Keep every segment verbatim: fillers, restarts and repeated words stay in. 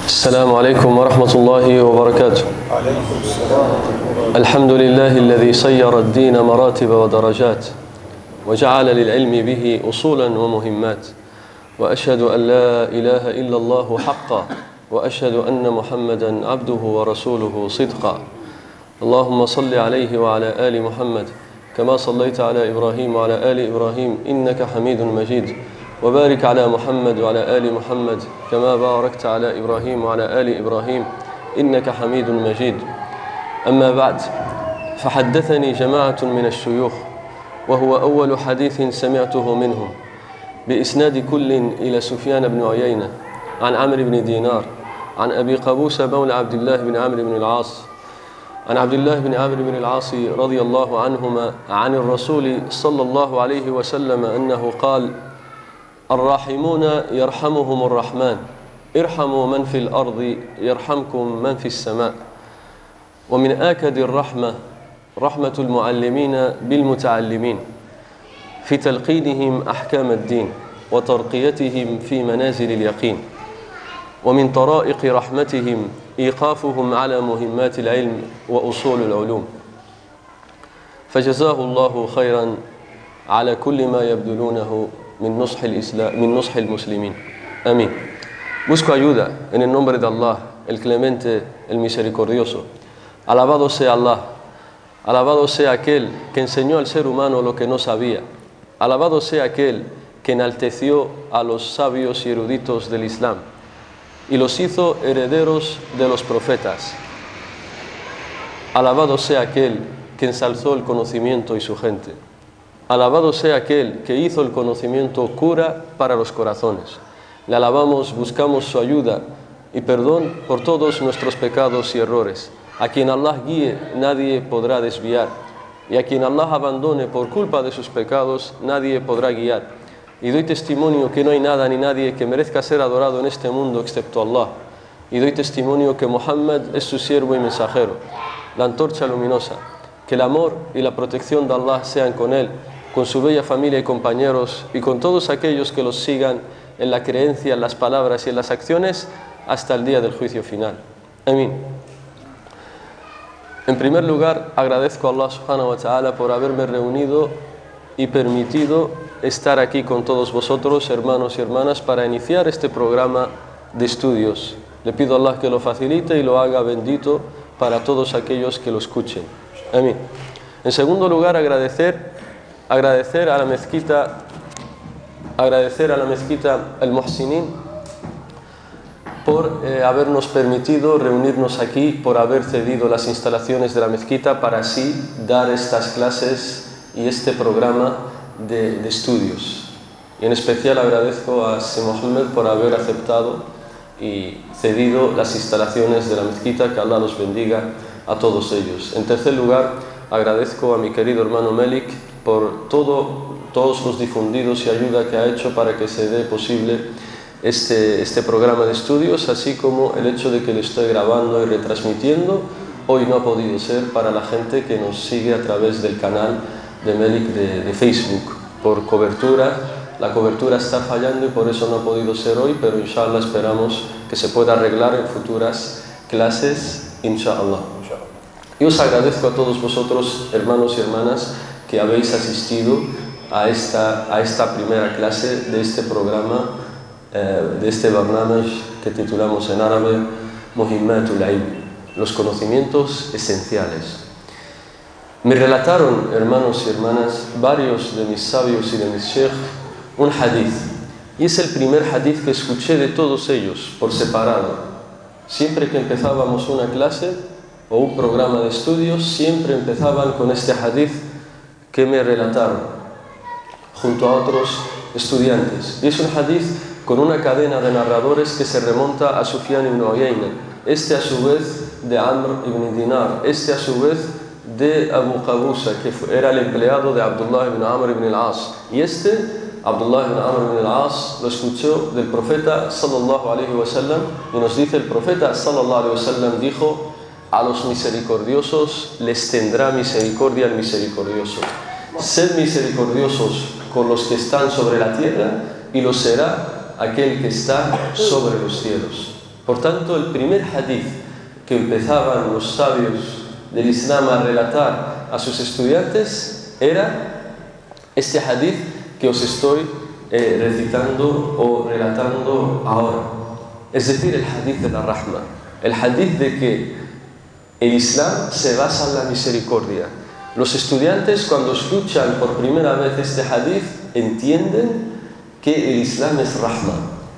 السلام عليكم ورحمة الله وبركاته. الحمد لله الذي صير الدين مراتب ودرجات وجعل للعلم به أصولا ومهمات، وأشهد أن لا إله إلا الله حقا، وأشهد أن محمدا عبده ورسوله صدقا. اللهم صل عليه وعلى آل محمد كما صليت على إبراهيم وعلى آل إبراهيم إنك حميد مجيد، وبارك على محمد وعلى آل محمد كما باركت على إبراهيم وعلى آل إبراهيم إنك حميد مجيد. أما بعد، فحدثني جماعة من الشيوخ، وهو أول حديث سمعته منهم، بإسناد كل إلى سفيان بن عيينة عن عمرو بن دينار عن أبي قابوس مولى عبد الله بن عمرو بن العاص عن عبد الله بن عمرو بن العاص رضي الله عنهما عن الرسول صلى الله عليه وسلم أنه قال: الراحمون يرحمهم الرحمن، ارحموا من في الأرض يرحمكم من في السماء. ومن آكد الرحمة رحمة المعلمين بالمتعلمين في تلقينهم أحكام الدين وترقيتهم في منازل اليقين، ومن طرائق رحمتهم إيقافهم على مهمات العلم وأصول العلوم. فجزاه الله خيرا على كل ما يبذلونه من نصح الإسلام من نصح المسلمين. Amén. Busco ayuda en el nombre de Allah, el clemente, el misericordioso. Alabado sea Allah, alabado sea aquel que enseñó al ser humano lo que no sabía, alabado sea aquel que enalteció a los sabios y eruditos del Islam y los hizo herederos de los profetas. Alabado sea aquel que ensalzó el conocimiento y su gente. Alabado sea aquel que hizo el conocimiento cura para los corazones. Le alabamos, buscamos su ayuda y perdón por todos nuestros pecados y errores. A quien Allah guíe, nadie podrá desviar, y a quien Allah abandone por culpa de sus pecados, nadie podrá guiar. Y doy testimonio que no hay nada ni nadie que merezca ser adorado en este mundo excepto Allah. Y doy testimonio que Muhammad es su siervo y mensajero, la antorcha luminosa. Que el amor y la protección de Allah sean con él, con su bella familia y compañeros, y con todos aquellos que los sigan en la creencia, en las palabras y en las acciones hasta el día del juicio final. Amén. En primer lugar, agradezco a Allah subhanahu wa ta'ala por haberme reunido y permitido estar aquí con todos vosotros, hermanos y hermanas, para iniciar este programa de estudios. Le pido a Allah que lo facilite y lo haga bendito para todos aquellos que lo escuchen. Amén. En segundo lugar, agradecer agradecer a la mezquita agradecer a la mezquita El Muhsinin por eh, habernos permitido reunirnos aquí, por haber cedido las instalaciones de la mezquita para así dar estas clases y este programa de, de estudios. Y en especial agradezco a Sir Mohammed por haber aceptado y cedido las instalaciones de la mezquita. Que Allah los bendiga a todos ellos. En tercer lugar, agradezco a mi querido hermano Melik por todo, todos los difundidos y ayuda que ha hecho para que se dé posible este, este programa de estudios, así como el hecho de que lo estoy grabando y retransmitiendo. Hoy no ha podido ser para la gente que nos sigue a través del canal de Melik de, de Facebook. Por cobertura, la cobertura está fallando y por eso no ha podido ser hoy, pero inshallah esperamos que se pueda arreglar en futuras clases, inshallah. Y os agradezco a todos vosotros, hermanos y hermanas, que habéis asistido a esta, a esta primera clase de este programa, eh, de este barnamaj que titulamos en árabe Muhimmatul Ilm, los conocimientos esenciales. Me relataron, hermanos y hermanas, varios de mis sabios y de mis sheikh, un hadith, y es el primer hadith que escuché de todos ellos, por separado. Siempre que empezábamos una clase o un programa de estudios, siempre empezaban con este hadith que me relataron, junto a otros estudiantes. Y es un hadith con una cadena de narradores que se remonta a Sufyan ibn Uyayna, este a su vez de Amr ibn Dinar, este a su vez de Abu Qabusa, que era el empleado de Abdullah ibn Amr ibn al-As. Y este, Abdullah ibn Amr ibn al-As, lo escuchó del profeta sallallahu alaihi wasallam, y nos dice: el profeta sallallahu alaihi wasallam dijo: a los misericordiosos les tendrá misericordia el misericordioso. Sed misericordiosos con los que están sobre la tierra, y lo será aquel que está sobre los cielos. Por tanto, el primer hadith que empezaban los sabios del Islam a relatar a sus estudiantes era este hadith que os estoy eh, recitando o relatando ahora. Es decir, el hadith de la rahma, el hadith de que el Islam se basa en la misericordia. Los estudiantes, cuando escuchan por primera vez este hadith, entienden que el Islam es rahma.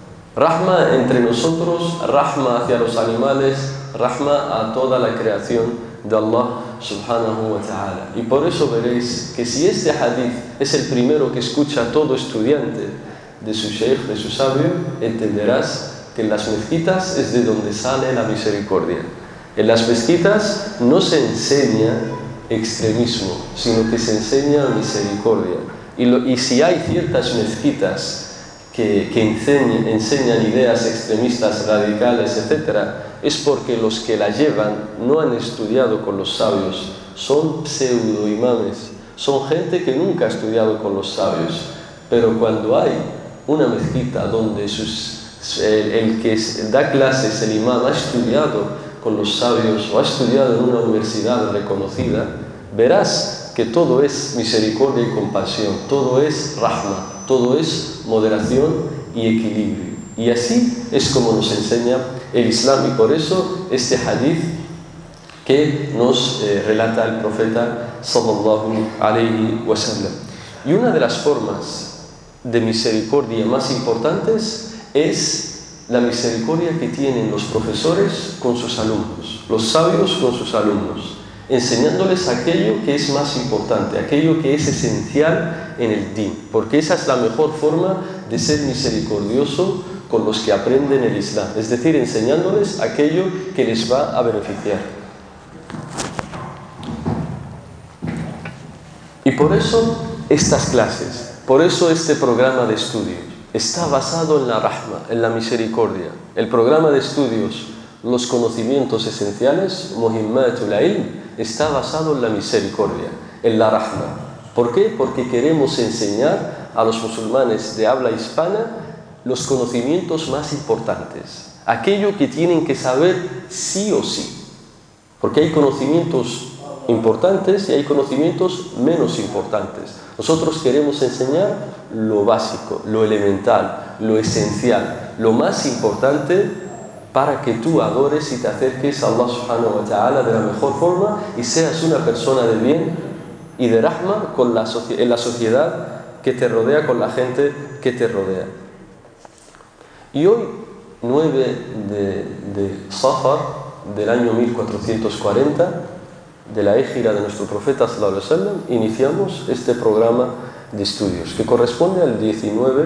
Rahma entre nosotros, rahma hacia los animales, rahma a toda la creación de Allah subhanahu wa ta'ala. Y por eso veréis que si este hadith es el primero que escucha todo estudiante de su sheikh, de su sabio, entenderás que en las mezquitas es de donde sale la misericordia. En las mezquitas no se enseña extremismo, sino que se enseña misericordia. Y, lo, y si hay ciertas mezquitas que, que enseñan, enseñan ideas extremistas, radicales, etcétera, es porque los que la llevan no han estudiado con los sabios, son pseudo imames, son gente que nunca ha estudiado con los sabios. Pero cuando hay una mezquita donde sus, el, el que da clases, el imam, ha estudiado con los sabios o ha estudiado en una universidad reconocida, verás que todo es misericordia y compasión, todo es rahma, todo es moderación y equilibrio. Y así es como nos enseña el Islam, y por eso este hadith que nos eh, relata el profeta sallallahu alayhi wa sallam. Y una de las formas de misericordia más importantes es la misericordia que tienen los profesores con sus alumnos, los sabios con sus alumnos, enseñándoles aquello que es más importante, aquello que es esencial en el din, porque esa es la mejor forma de ser misericordioso con los que aprenden el Islam, es decir, enseñándoles aquello que les va a beneficiar. Y por eso estas clases, por eso este programa de estudios está basado en la rahma, en la misericordia. El programa de estudios, los conocimientos esenciales, Muhimmatul Ilm, está basado en la misericordia, en la rahma. ¿Por qué? Porque queremos enseñar a los musulmanes de habla hispana los conocimientos más importantes, aquello que tienen que saber sí o sí, porque hay conocimientos importantes y hay conocimientos menos importantes. Nosotros queremos enseñar lo básico, lo elemental, lo esencial, lo más importante para que tú adores y te acerques a Allah subhanahu wa ta'ala de la mejor forma y seas una persona de bien y de rahma con la en la sociedad que te rodea, con la gente que te rodea. Y hoy, nueve de, de Safar del año mil cuatrocientos cuarenta, de la égira de nuestro profeta sallallahu alaihi wasallam, iniciamos este programa de estudios que corresponde al diecinueve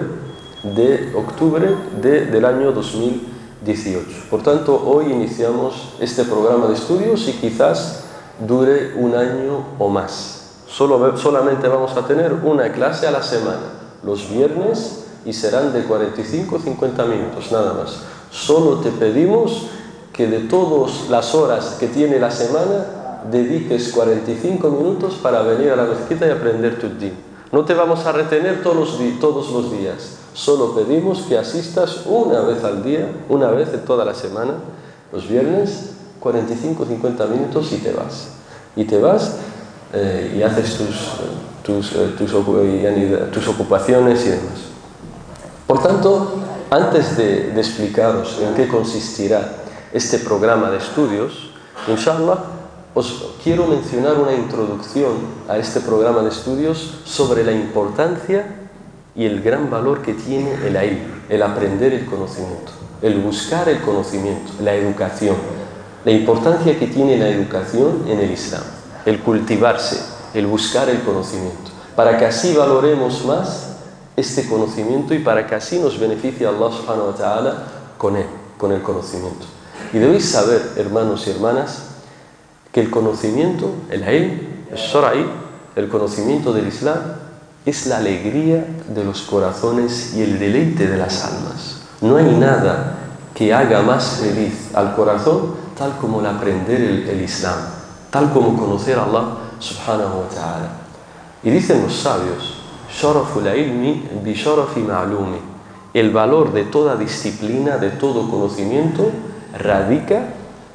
de octubre de, del año dos mil dieciocho. Por tanto, hoy iniciamos este programa de estudios y quizás dure un año o más. Solo, solamente vamos a tener una clase a la semana, los viernes, y serán de cuarenta y cinco a cincuenta minutos, nada más. Solo te pedimos que de todas las horas que tiene la semana, dediques cuarenta y cinco minutos para venir a la mezquita y aprender tu din. No te vamos a retener todos los, todos los días, solo pedimos que asistas una vez al día, una vez en toda la semana, los viernes, cuarenta y cinco a cincuenta minutos y te vas. Y te vas eh, y haces tus, tus, eh, tus, tus, tus ocupaciones y demás. Por tanto, antes de, de explicaros en qué consistirá este programa de estudios, inshallah, os quiero mencionar una introducción a este programa de estudios sobre la importancia y el gran valor que tiene el ilm, el aprender el conocimiento, el buscar el conocimiento, la educación, la importancia que tiene la educación en el Islam, el cultivarse, el buscar el conocimiento, para que así valoremos más este conocimiento y para que así nos beneficie Allah subhanahu wa ta'ala con él, con el conocimiento. Y debéis saber, hermanos y hermanas, que el conocimiento, el ilm, el shara'i, el conocimiento del Islam, es la alegría de los corazones y el deleite de las almas. No hay nada que haga más feliz al corazón tal como el aprender el, el Islam, tal como conocer a Allah subhanahu wa ta'ala. Y dicen los sabios, sharaful ilmi bi sharafi ma'lumi, el valor de toda disciplina, de todo conocimiento, radica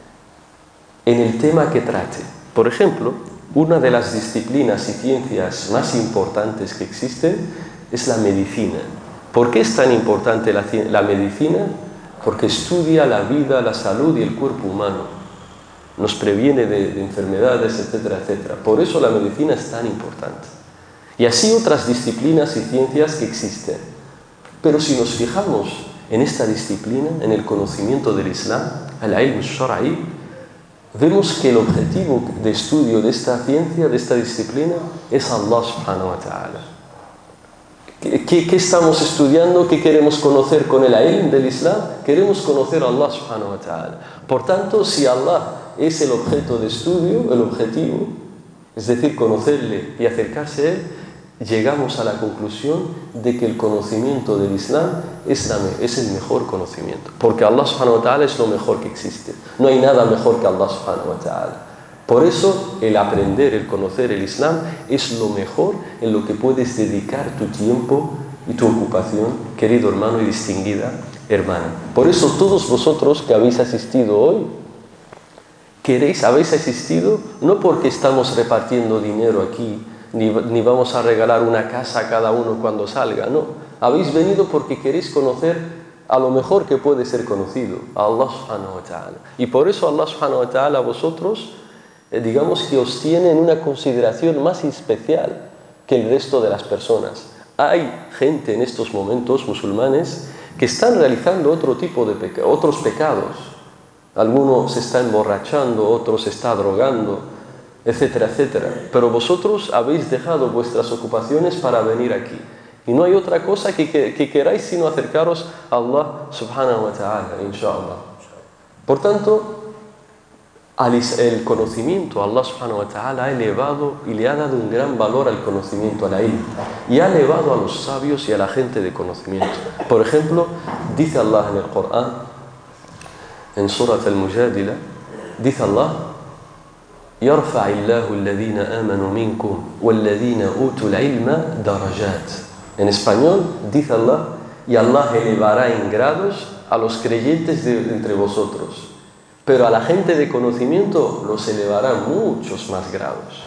en el tema que trate. Por ejemplo, una de las disciplinas y ciencias más importantes que existen es la medicina. ¿Por qué es tan importante la, la medicina? Porque estudia la vida, la salud y el cuerpo humano. Nos previene de, de enfermedades, etcétera, etcétera. Por eso la medicina es tan importante. Y así otras disciplinas y ciencias que existen. Pero si nos fijamos en esta disciplina, en el conocimiento del Islam, al-ilm al-shar'i, vemos que el objetivo de estudio de esta ciencia, de esta disciplina, es Allah subhanahu wa ta'ala. ¿Qué, qué, ¿Qué estamos estudiando? ¿Qué queremos conocer con el ilm del Islam? Queremos conocer a Allah subhanahu wa ta'ala. Por tanto, si Allah es el objeto de estudio, el objetivo, es decir, conocerle y acercarse a él, llegamos a la conclusión de que el conocimiento del Islam es, la, es el mejor conocimiento, porque Allah subhanahu wa ta'ala es lo mejor que existe. No hay nada mejor que Allah subhanahu wa ta'ala. Por eso el aprender, el conocer el Islam es lo mejor en lo que puedes dedicar tu tiempo y tu ocupación, querido hermano y distinguida hermana. Por eso todos vosotros que habéis asistido hoy, queréis, habéis asistido no porque estamos repartiendo dinero aquí, ni, ni vamos a regalar una casa a cada uno cuando salga, no. Habéis venido porque queréis conocer a lo mejor que puede ser conocido, a Allah subhanahu wa ta'ala. Y por eso Allah subhanahu wa ta'ala a vosotros, eh, digamos que os tiene en una consideración más especial que el resto de las personas. Hay gente en estos momentos, musulmanes, que están realizando otro tipo de peca- otros pecados. Algunos se está emborrachando, otros se está drogando, etcétera, etcétera. Pero vosotros habéis dejado vuestras ocupaciones para venir aquí. Y no hay otra cosa que, que, que queráis sino acercaros a Allah subhanahu wa ta'ala, inshallah. Por tanto, el conocimiento, Allah subhanahu wa ta'ala ha elevado y le ha dado un gran valor al conocimiento, a la ilm. Y ha elevado a los sabios y a la gente de conocimiento. Por ejemplo, dice Allah en el Corán, en Surat al-Mujadila, dice Allah: يرفع الله الذين آمنوا منكم والذين أوتوا العلم درجات. En español dice Allah: y Allah elevará en grados a los creyentes de entre vosotros, pero a la gente de conocimiento los elevará muchos más grados.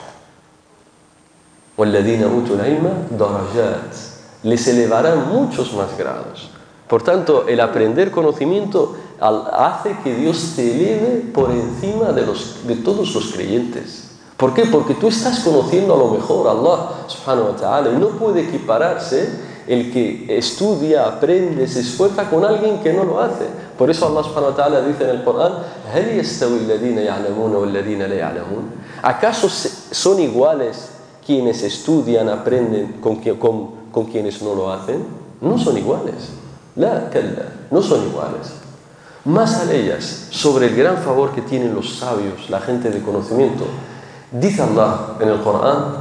والذين أوتوا العلم درجات, les elevarán muchos más grados. Por tanto, el aprender conocimiento hace que Dios te eleve por encima de, los, de todos los creyentes. ¿Por qué? Porque tú estás conociendo a lo mejor a Allah subhanahu wa ta'ala, y no puede equipararse el que estudia, aprende, se esfuerza con alguien que no lo hace. Por eso Allah subhanahu wa ta'ala dice en el Corán: هل يستوي الذين يعلمون والذين لا يعلمون. ¿Acaso son iguales quienes estudian, aprenden con, con, con quienes no lo hacen? No son iguales. La kalla, no son iguales. Más a ellas, sobre el gran favor que tienen los sabios, la gente de conocimiento, dice Allah en el Corán: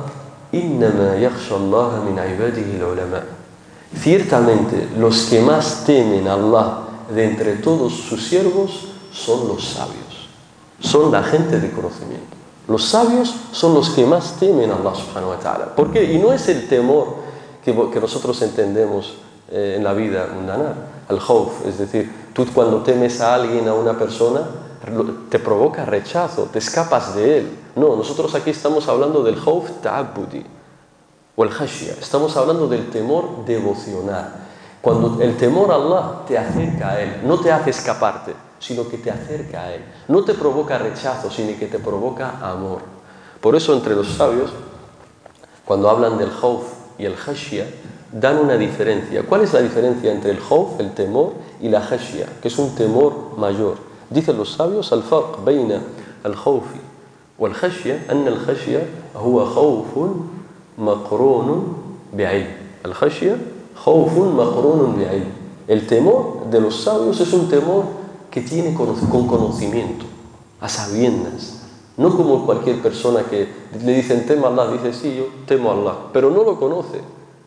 إنما يخشى الله من عباده العلماء. Ciertamente los que más temen a Allah de entre todos sus siervos son los sabios, son la gente de conocimiento. Los sabios son los que más temen a Allah subhanahu wa ta'ala. ¿Por qué? Y no es el temor que, que nosotros entendemos eh, en la vida mundana, el khawf, es decir, tú cuando temes a alguien, a una persona, te provoca rechazo, te escapas de él. No, nosotros aquí estamos hablando del khawf ta'abbudi o el khashya, estamos hablando del temor devocional. Cuando el temor a Allah te acerca a él, no te hace escaparte, sino que te acerca a él. No te provoca rechazo, sino que te provoca amor. Por eso entre los sabios, cuando hablan del khawf y el khashya, dan una diferencia. ¿Cuál es la diferencia entre el khawf, el temor, y la khashya, que es un temor mayor? Dicen los sabios: al-farq bayna al-khawfi wal-khashya anna al-khashya huwa khawfun maqrunun bi'ilm. Al-khashya khawfun maqrunun bi'ilm. El temor de los sabios es un temor que tiene con conocimiento, a sabiendas. No como cualquier persona que le dicen temo a Allah, dice sí, yo temo a Allah, pero no lo conoce.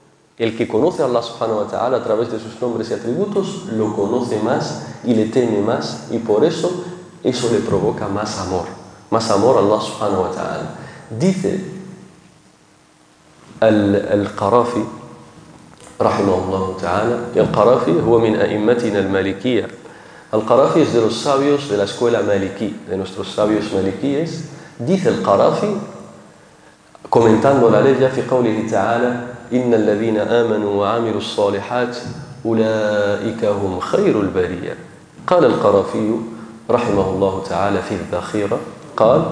El que conoce a Allah subhanahu wa ta'ala a través de sus nombres y atributos, lo conoce más y le teme más, y por eso eso le provoca más amor, más amor a Allah subhanahu wa ta'ala. Dice al-Qarafi رحمه الله تعالى. القرافي هو من أئمتنا المالكية Al-Qarafi es de los sabios de la escuela maliki, de nuestros sabios malikíes. Dice el Qarafi, comentando la ley, في قوله تعالى إن الذين آمنوا وعملوا الصالحات أولئك هم خير البرية. قال القرافي رحمه الله تعالى في الذخيرة قال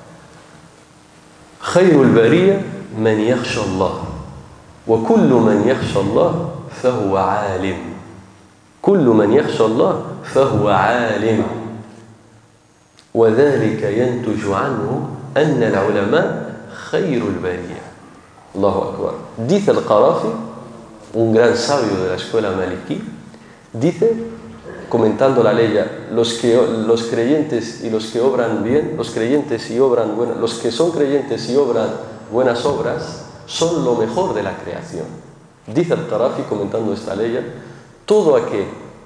خير البرية من يخشى الله وكل من يخشى الله فهو عالم كل من يخشى الله فهو عالم وذلك ينتج عنه أن العلماء خير البرية. Allahu Akbar. Dice el Qarafi, un gran sabio de la escuela maliki, dice, comentando la ley, los, que, los creyentes y los que obran bien, los creyentes y obran buena, los que son creyentes y obran buenas obras, son lo mejor de la creación. Dice el Qarafi, comentando esta ley, todo aquel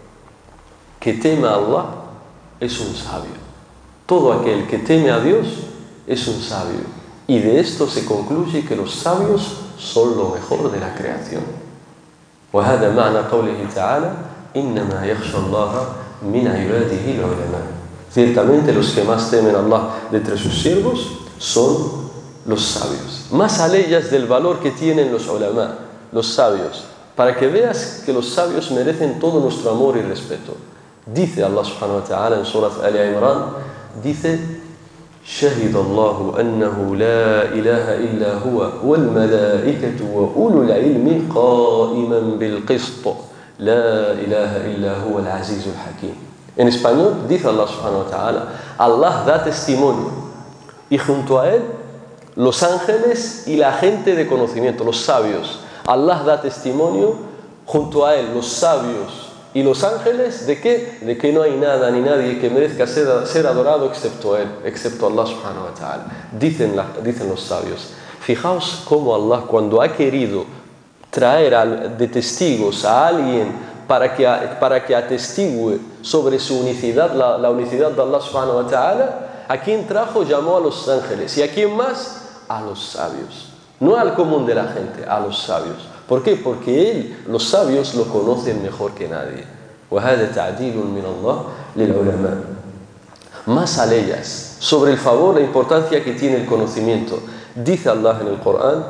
que teme a Allah es un sabio. Todo aquel que teme a Dios es un sabio. Y de esto se concluye que los sabios son lo mejor de la creación. وهذا معنى قوله تعالى إنما يخشى الله من عباده العلماء. Ciertamente los que más temen a Allah de entre sus siervos son los sabios. Más aleyas del valor que tienen los ulama, los sabios, para que veas que los sabios merecen todo nuestro amor y respeto. Dice Allah subhanahu wa ta'ala en Surah Ali Imran, dice شهد الله أنه لا إله إلا هو والملائكة وأولو العلم قائما بالقسط لا إله إلا هو العزيز الحكيم. En español dice Allah subhanahu wa ta'ala, Allah da testimonio y junto a él los ángeles y la gente de conocimiento, los sabios. Allah da testimonio junto a él los sabios y los ángeles, ¿de qué? De que no hay nada ni nadie que merezca ser, ser adorado excepto Él, excepto Allah subhanahu wa ta'ala. Dicen, la, dicen los sabios. Fijaos cómo Allah, cuando ha querido traer al, de testigos a alguien para que, para que atestigue sobre su unicidad, la, la unicidad de Allah subhanahu wa ta'ala, ¿a quién trajo? Llamó a los ángeles. ¿Y a quién más? A los sabios. No al común de la gente, a los sabios. ¿Por qué? Porque él, los sabios, lo conocen mejor que nadie. وهذا تعديل من الله للعلماء. Más aleyas sobre el favor, la importancia que tiene el conocimiento. Dice Allah en el Corán,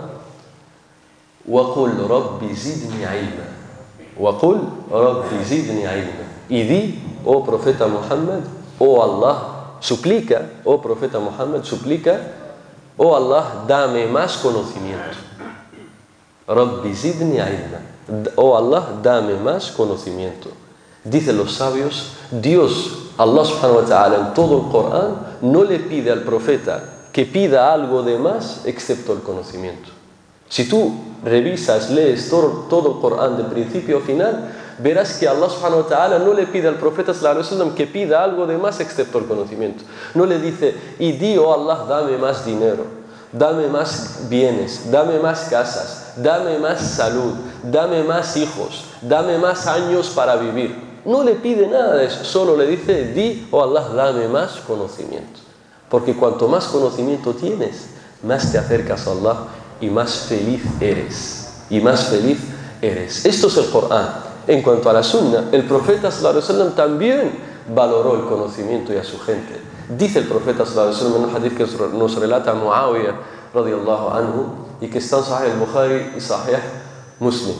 وَقُلْ رَبِّ زِدْنِي عِلْمًا وَقُلْ رَبِّ زِدْنِي عِلْمًا. Y di, oh profeta Muhammad, oh Allah, suplica, oh profeta Muhammad, suplica, oh Allah, dame más conocimiento. Rabbi zidni ilma. Oh Allah, dame más conocimiento. Dicen los sabios, Dios, Allah subhanahu wa ta'ala, en todo el Corán, no le pide al profeta que pida algo de más excepto el conocimiento. Si tú revisas, lees todo, todo el Corán de principio a final, verás que Allah subhanahu wa ta'ala no le pide al profeta sallallahu alaihi wasallam que pida algo de más excepto el conocimiento. No le dice, y di, oh Allah, dame más dinero, dame más bienes, dame más casas, dame más salud, dame más hijos, dame más años para vivir. No le pide nada de eso, solo le dice, di, oh Allah, dame más conocimiento. Porque cuanto más conocimiento tienes, más te acercas a Allah y más feliz eres. Y más feliz eres. Esto es el Corán. En cuanto a la Sunna, el profeta sallallahu alaihi wasallam también valoró el conocimiento y a su gente. Dice el profeta sallallahu alaihi wasallam en un hadith que nos relata Muawiyah radiyallahu anhu y que está en Sahih al-Bukhari y Sahih Muslim.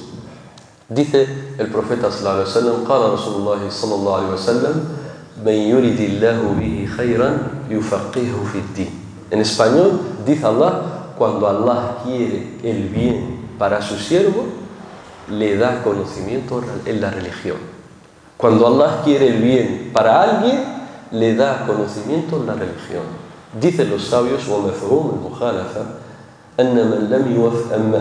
Dice el profeta sallallahu alaihi wasallam, قال رسول الله صلى الله عليه وسلم من يريد الله به خيرا يفقهه في الدين. En español dice Allah, cuando Allah quiere el bien para su siervo, le da conocimiento en la religión. Cuando Allah quiere el bien para alguien, le da conocimiento en la religión. Dicen los sabios, ومفهوم المخالفة أن من لم يوف أن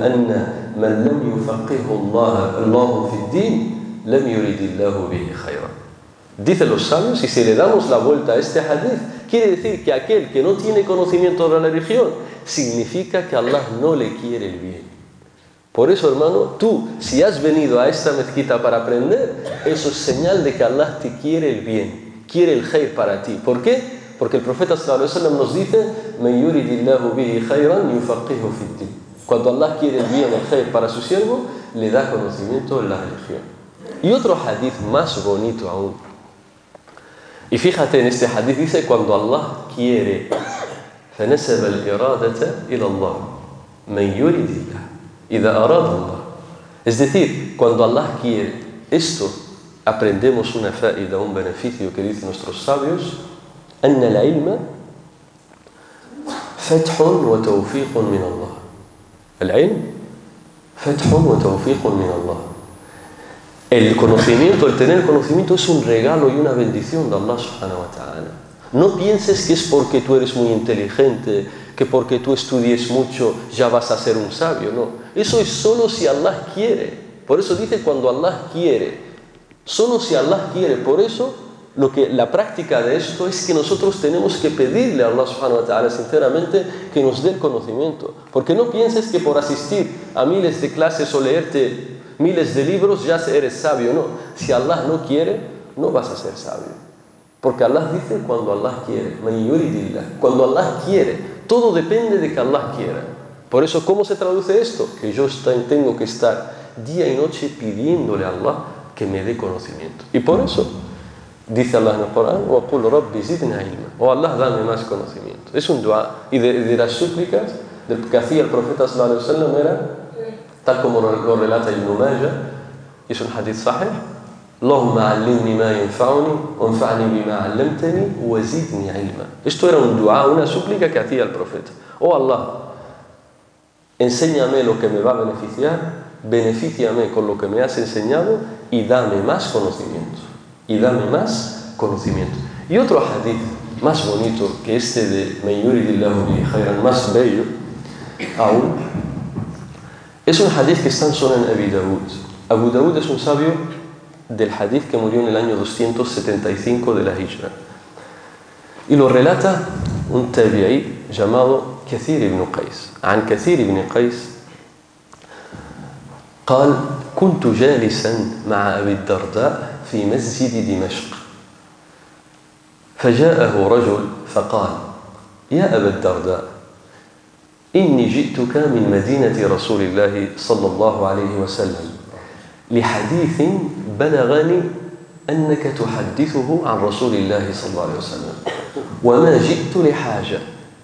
من لم يفقهه الله الله في الدين لم يريد الله به خيرا. Dicen los sabios, y si le damos la vuelta a este hadith, quiere decir que aquel que no tiene conocimiento de la religión significa que Allah no le quiere el bien. Por eso, hermano, tú, si has venido a esta mezquita para aprender, eso es señal de que Allah te quiere el bien, quiere el khair para ti. ¿Por qué? Porque el profeta sallallahu alaihi wasallam nos dice, "Man yuridillahu bihi khayran yufaqihu fid-din." Cuando Allah quiere el bien, el khair para su siervo, le da conocimiento en la religión. Y otro hadith más bonito aún. Y fíjate en este hadith, dice cuando Allah quiere, فنسب الإرادة إلى الله من يريد الله إذا أراد الله. Es decir, cuando Allah quiere, esto aprendemos una faida, un beneficio que dicen nuestros sabios, أن العلم فتح وتوفيق من الله. العلم فتح وتوفيق من الله. El conocimiento, el tener conocimiento es un regalo y una bendición de Allah subhanahu wa ta'ala. No pienses que es porque tú eres muy inteligente, que porque tú estudies mucho ya vas a ser un sabio, no. Eso es solo si Allah quiere. Por eso dice cuando Allah quiere. Solo si Allah quiere. Por eso lo que, la práctica de esto es que nosotros tenemos que pedirle a Allah subhanahu wa ta'ala sinceramente que nos dé el conocimiento. Porque no pienses que por asistir a miles de clases o leerte miles de libros ya eres sabio, no. Si Allah no quiere, no vas a ser sabio. Porque Allah dice cuando Allah quiere. Cuando Allah quiere. Todo depende de que Allah quiera. Por eso, ¿cómo se traduce esto? Que yo tengo que estar día y noche pidiéndole a Allah que me dé conocimiento. Y por eso dice Allah en el Corán, وَقُلْ رَبِّ زِدْنَا عِلْمًا. O Allah, dame más conocimiento. Es un dua. Y de, de las súplicas que hacía el profeta sallallahu alaihi wasallam era, tal como lo relata Ibn Majah, es un hadith sahih, Allahumma allimni ma yanfa'uni wanfa'ni bima 'allamtani wa zidni 'ilma. Esto era un dua, una súplica que hacía el profeta. Oh Allah, enséñame lo que me va a beneficiar, benefíciame con lo que me has enseñado y dame más conocimiento. Y dame más conocimiento. Y otro hadith más bonito que este de Man yuridillahu bihi khayran, más bello aún, es un hadith que está en Sunan Abi Dawud. Abu Dawud es un sabio del hadith que murió en el año doscientos setenta y cinco de la Hijra. Y lo relata un tabi'i llamado Kathir ibn Qais. عن كثير بن قيس قال كنت جالسا مع أبي الدرداء في مسجد دمشق فجاءه رجل فقال يا أبا الدرداء إني جئتك من مدينة رسول الله صلى الله عليه وسلم لحديث بلغني أنك تحدثه عن رسول الله صلى الله عليه وسلم وما جئت لحاجة.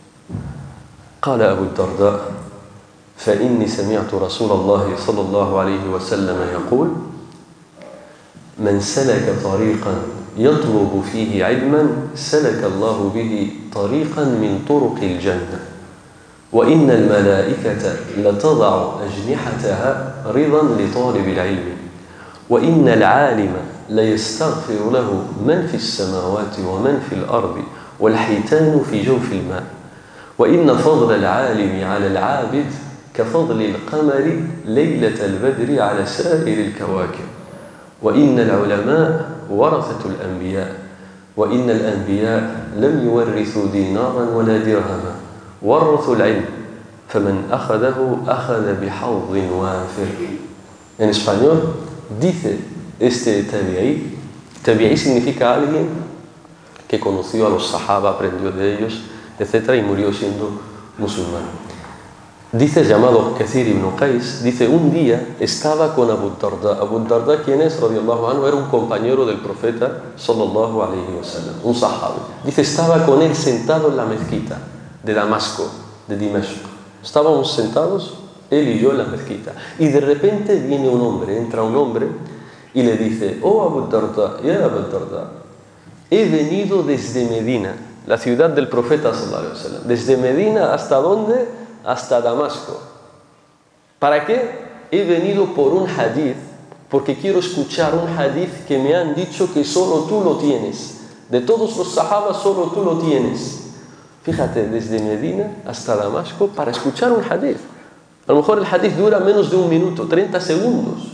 قال أبو الدرداء فإني سمعت رسول الله صلى الله عليه وسلم يقول من سلك طريقا يطلب فيه علما سلك الله به طريقا من طرق الجنة وإن الملائكة لتضع أجنحتها رضا لطالب العلم وإن العالم ليستغفر له من في السماوات ومن في الأرض والحيتان في جوف الماء وإن فضل العالم على العابد كفضل القمر ليلة البدر على سائر الكواكب وإن العلماء ورثة الأنبياء وإن الأنبياء لم يورثوا دينارا ولا درهما ورثوا العلم فمن أخذه أخذ بحظ وافر. En español dice este tabi'i, tabi'i significa alguien que conoció a los sahaba, aprendió de ellos, etcétera, y murió siendo musulmán. Dice, llamado Kathir ibn Qais, dice, un día estaba con Abu Darda. Abu Darda, ¿quién es? Radiyallahu anhu, era un compañero del profeta sallallahu alayhi wa sallam, un sahabi. Dice, estaba con él sentado en la mezquita de Damasco, de Dimashq. Estábamos sentados, él y yo, en la mezquita. Y de repente viene un hombre, entra un hombre y le dice, oh Abu Darda, ya Abu Darda, he venido desde Medina, la ciudad del profeta sallallahu alayhi wa sallam. Desde Medina, ¿hasta dónde? Hasta Damasco. ¿Para qué? He venido por un hadith, porque quiero escuchar un hadith que me han dicho que solo tú lo tienes. De todos los sahabas solo tú lo tienes. Fíjate, desde Medina hasta Damasco para escuchar un hadith. A lo mejor el hadith dura menos de un minuto, treinta segundos.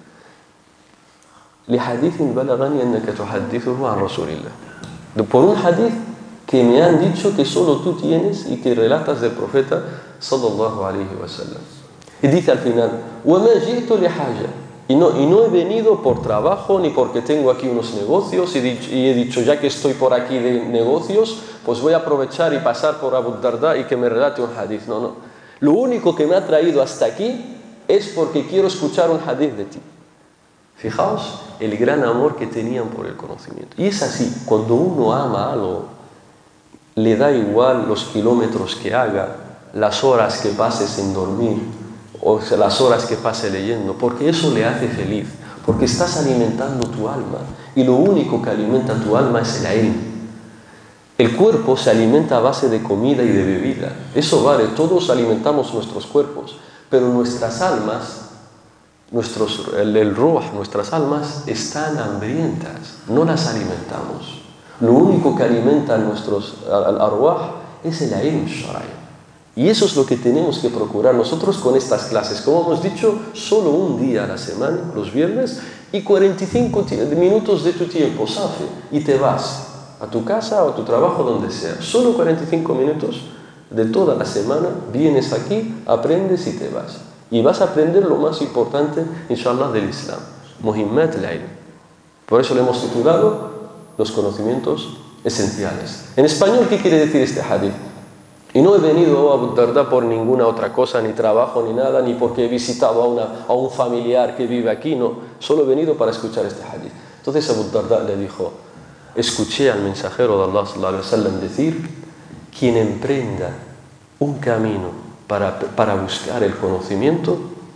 لحديث بلغني أنك تحدثه عن رسول الله. Por un hadith que me han dicho que solo tú tienes y que relatas del profeta sallallahu alayhi wa sallam. Y dice al final, وَمَا جِئْتُ لِحَاجَةٍ. Y no, y no he venido por trabajo ni porque tengo aquí unos negocios y, dicho, y he dicho, ya que estoy por aquí de negocios, pues voy a aprovechar y pasar por Abu Darda y que me relate un hadith. No, no. Lo único que me ha traído hasta aquí es porque quiero escuchar un hadith de ti. Fijaos el gran amor que tenían por el conocimiento. Y es así, cuando uno ama algo, le da igual los kilómetros que haga, las horas que pase sin dormir, o las horas que pase leyendo, porque eso le hace feliz, porque estás alimentando tu alma, y lo único que alimenta tu alma es el ilm. El cuerpo se alimenta a base de comida y de bebida, eso vale, todos alimentamos nuestros cuerpos, pero nuestras almas, nuestros, el, el ruh, nuestras almas están hambrientas, no las alimentamos. Lo único que alimenta a nuestros al arwah es el ilm shar'i. Y eso es lo que tenemos que procurar nosotros con estas clases. Como hemos dicho, solo un día a la semana, los viernes, y cuarenta y cinco minutos de tu tiempo, safe, y te vas a tu casa o a tu trabajo, donde sea. Solo cuarenta y cinco minutos de toda la semana, vienes aquí, aprendes y te vas. Y vas a aprender lo más importante, inshallah, del Islam. Muhimmat al-ilm. Por eso le hemos titulado los conocimientos esenciales. En español, ¿qué quiere decir este hadith? Y no he venido a Abu Darda por ninguna otra cosa, ni trabajo, ni nada, ni porque he visitado a, una, a un familiar que vive aquí, no. Solo he venido para escuchar este hadith. Entonces Abu Darda le dijo, escuché al mensajero de Allah sallallahu alaihi wasallam decir, quien emprenda un camino para, para buscar el conocimiento,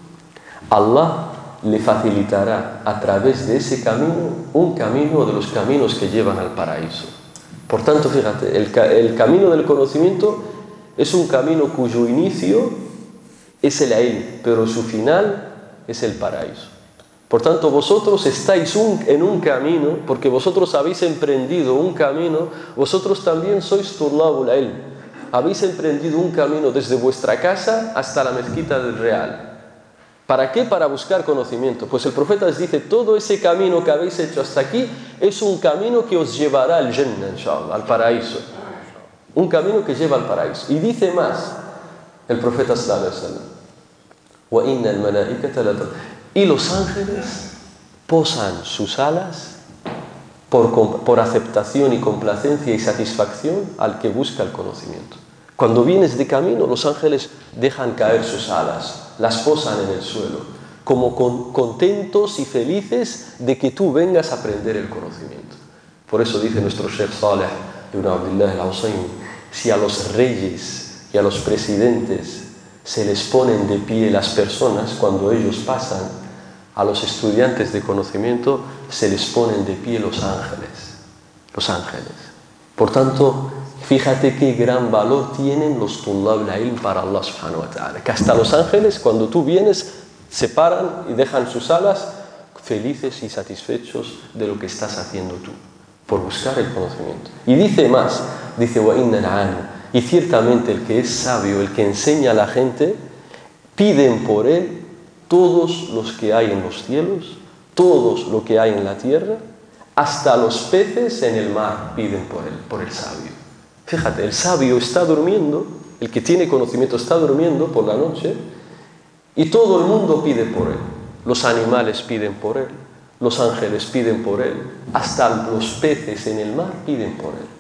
Allah le facilitará a través de ese camino un camino de los caminos que llevan al paraíso. Por tanto, fíjate, el, el camino del conocimiento es un camino cuyo inicio es el ilm, pero su final es el paraíso. Por tanto, vosotros estáis un, en un camino, porque vosotros habéis emprendido un camino, vosotros también sois tulabul ilm. Habéis emprendido un camino desde vuestra casa hasta la mezquita del Real. ¿Para qué? Para buscar conocimiento. Pues el profeta les dice, todo ese camino que habéis hecho hasta aquí es un camino que os llevará al Jannah, inshallah, al paraíso. Un camino que lleva al paraíso. Y dice más el profeta sallallahu alaihi wasallam, wa inna al-malaikata la ta-". Y los ángeles posan sus alas por, por aceptación y complacencia y satisfacción al que busca el conocimiento. Cuando vienes de camino, los ángeles dejan caer sus alas, las posan en el suelo, como con, contentos y felices de que tú vengas a aprender el conocimiento. Por eso dice nuestro Sheikh Saleh ibn Abdullah al-Husayni, si a los reyes y a los presidentes se les ponen de pie las personas cuando ellos pasan, a los estudiantes de conocimiento se les ponen de pie los ángeles. Los ángeles. Por tanto, fíjate qué gran valor tienen los tulab al-ilm para Allah subhanahu wa ta'ala. Que hasta los ángeles, cuando tú vienes, se paran y dejan sus alas felices y satisfechos de lo que estás haciendo tú, por buscar el conocimiento. Y dice más, dice, wa inna al-alim, y ciertamente el que es sabio, el que enseña a la gente, piden por él todos los que hay en los cielos, todos lo que hay en la tierra, hasta los peces en el mar piden por él, por el sabio. Fíjate, el sabio está durmiendo, el que tiene conocimiento está durmiendo por la noche y todo el mundo pide por él. Los animales piden por él, los ángeles piden por él, hasta los peces en el mar piden por él.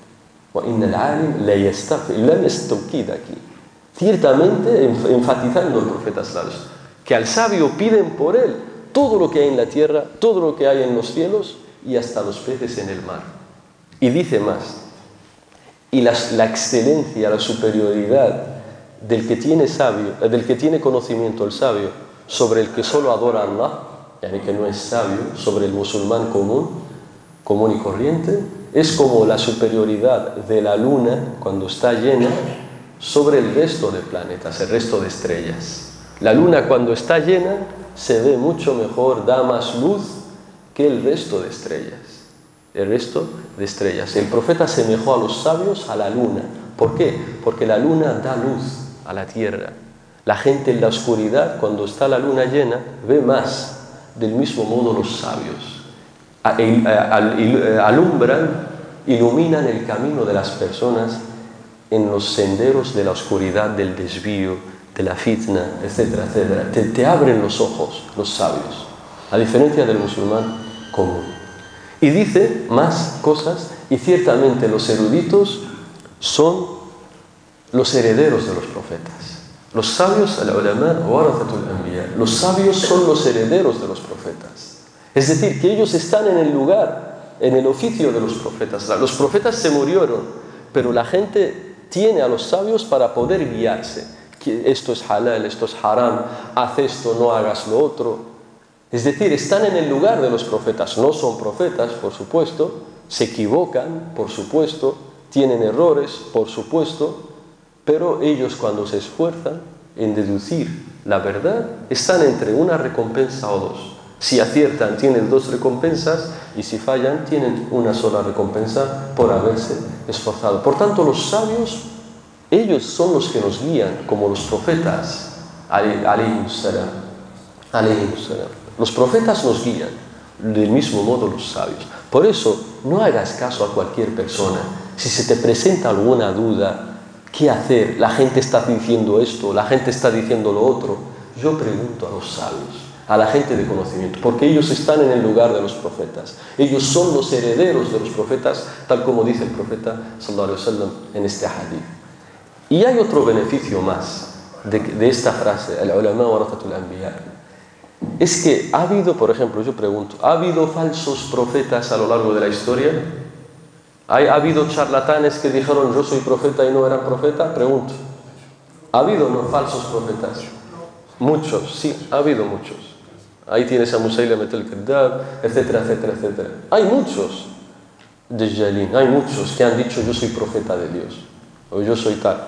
Aquí. Ciertamente, enfatizando el profeta sallallahu alaihi wasallam, que al sabio piden por él todo lo que hay en la tierra, todo lo que hay en los cielos y hasta los peces en el mar. Y dice más, y la, la excelencia, la superioridad del que tiene sabio, del que tiene conocimiento, el sabio, sobre el que solo adora a Allah, yani que no es sabio, sobre el musulmán común, común y corriente, es como la superioridad de la luna cuando está llena sobre el resto de planetas, el resto de estrellas. La luna cuando está llena se ve mucho mejor, da más luz que el resto de estrellas. El resto de estrellas. El profeta asemejó a los sabios a la luna. ¿Por qué? Porque la luna da luz a la tierra. La gente en la oscuridad, cuando está la luna llena, ve más. Del mismo modo los sabios alumbran, iluminan el camino de las personas en los senderos de la oscuridad, del desvío, de la fitna, etcétera, etcétera. Te, te abren los ojos, los sabios, a diferencia del musulmán común. Y dice más cosas, y ciertamente los eruditos son los herederos de los profetas. Los sabios, al-ulama warathatul anbiya, los sabios son los herederos de los profetas. Es decir, que ellos están en el lugar, en el oficio de los profetas. Los profetas se murieron, pero la gente tiene a los sabios para poder guiarse. Que esto es halal, esto es haram, haz esto, no hagas lo otro. Es decir, están en el lugar de los profetas. No son profetas, por supuesto, se equivocan, por supuesto, tienen errores, por supuesto, pero ellos cuando se esfuerzan en deducir la verdad, están entre una recompensa o dos. Si aciertan, tienen dos recompensas, y si fallan, tienen una sola recompensa por haberse esforzado. Por tanto, los sabios, ellos son los que nos guían, como los profetas, alayhimus salam, alayhimus salam. Los profetas nos guían, del mismo modo los sabios. Por eso, no hagas caso a cualquier persona. Si se te presenta alguna duda, ¿qué hacer? La gente está diciendo esto, la gente está diciendo lo otro. Yo pregunto a los sabios, a la gente de conocimiento, porque ellos están en el lugar de los profetas. Ellos son los herederos de los profetas, tal como dice el profeta sallallahu alaihi wasallam en este hadith. Y hay otro beneficio más de, de esta frase, el ulama warathatul anbiya. Es que ha habido, por ejemplo, yo pregunto, ¿ha habido falsos profetas a lo largo de la historia? ¿Ha habido charlatanes que dijeron yo soy profeta y no eran profeta? Pregunto. ¿Ha habido no falsos profetas? Muchos, sí, ha habido muchos. Ahí tienes a Musaylimah al-Kadhdhab, etcétera, etcétera, etcétera. Hay muchos Dajjalin, hay muchos que han dicho yo soy profeta de Dios, o yo soy tal.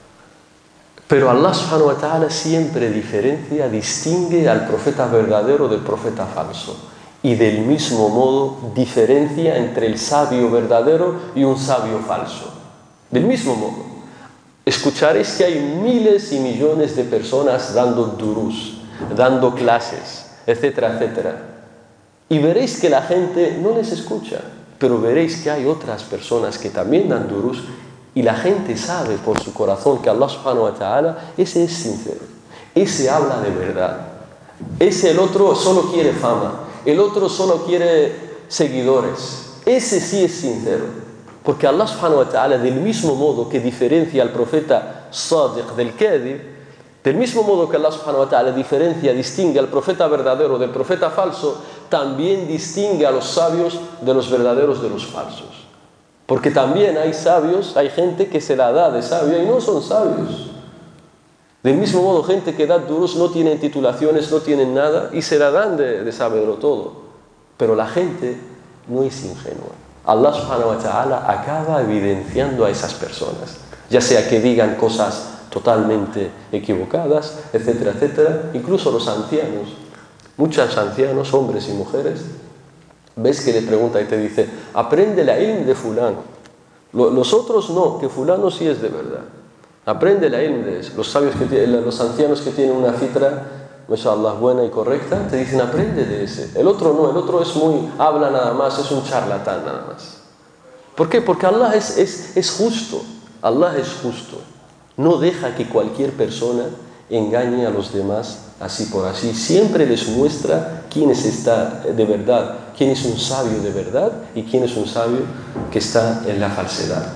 Pero Allah subhanahu wa ta'ala siempre diferencia, distingue al profeta verdadero del profeta falso. Y del mismo modo diferencia entre el sabio verdadero y un sabio falso. Del mismo modo. Escucharéis que hay miles y millones de personas dando durús, dando clases, etcétera, etcétera. Y veréis que la gente no les escucha, pero veréis que hay otras personas que también dan durús y la gente sabe por su corazón que Allah subhanahu wa ta'ala, ese es sincero, ese habla de verdad, ese el otro solo quiere fama, el otro solo quiere seguidores, ese sí es sincero. Porque Allah subhanahu wa ta'ala, del mismo modo que diferencia al profeta sadiq del kadhib, del mismo modo que Allah subhanahu wa ta'ala diferencia, distingue al profeta verdadero del profeta falso, también distingue a los sabios de los verdaderos de los falsos. Porque también hay sabios, hay gente que se la da de sabia y no son sabios. Del mismo modo, gente que da durús no tienen titulaciones, no tienen nada y se la dan de, de saberlo todo. Pero la gente no es ingenua. Allah subhanahu wa ta'ala acaba evidenciando a esas personas, ya sea que digan cosas totalmente equivocadas, etcétera, etcétera. Incluso los ancianos, muchos ancianos, hombres y mujeres, ves que le pregunta y te dice, aprende la ilm de fulano. Los otros no, que fulano sí es de verdad. Aprende la ilm de los sabios que tienen, los ancianos que tienen una fitra, mashallah, buena y correcta, te dicen aprende de ese. El otro no, el otro es muy, habla nada más, es un charlatán nada más. ¿Por qué? Porque Allah es, es, es justo, Allah es justo. No deja que cualquier persona engañe a los demás así por así. Siempre les muestra quién es está de verdad, quién es un sabio de verdad y quién es un sabio que está en la falsedad.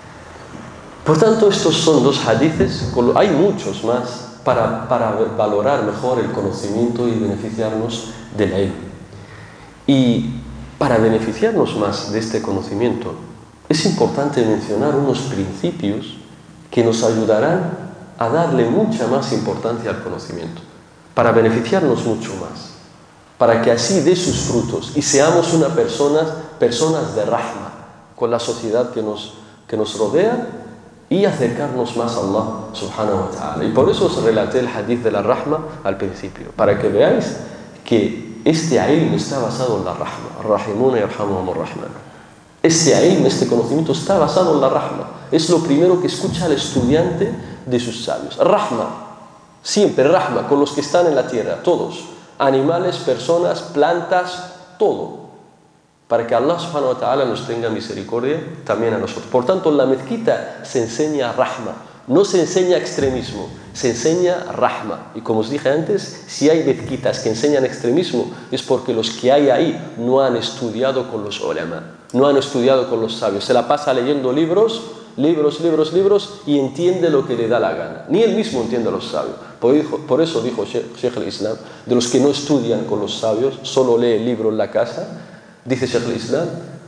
Por tanto, estos son dos hadices, hay muchos más, Para, para valorar mejor el conocimiento y beneficiarnos de la ilm. Y para beneficiarnos más de este conocimiento, es importante mencionar unos principios que nos ayudarán a darle mucha más importancia al conocimiento, para beneficiarnos mucho más, para que así dé sus frutos y seamos una persona, personas de rahma con la sociedad que nos, que nos rodea, y acercarnos más a Allah subhanahu wa ta'ala. Y por eso os relaté el hadith de la rahma al principio, para que veáis que este ilm está basado en la rahma. Ar-rahimuna yarhamuhumur rahman. Este ilm, este conocimiento está basado en la rahma. Es lo primero que escucha el estudiante de sus sabios. Rahma, siempre rahma, con los que están en la tierra, todos. Animales, personas, plantas, todo. Para que Allah subhanahu wa ta'ala nos tenga misericordia también a nosotros. Por tanto, en la mezquita se enseña rahma, no se enseña extremismo, se enseña rahma. Y como os dije antes, si hay mezquitas que enseñan extremismo, es porque los que hay ahí no han estudiado con los ulama, no han estudiado con los sabios. Se la pasa leyendo libros libros, libros, libros, y entiende lo que le da la gana. Ni él mismo entiende a los sabios. Por, hijo, por eso dijo Sheikh al-Islam, de los que no estudian con los sabios, solo lee el libro en la casa, dice Sheikh al-Islam,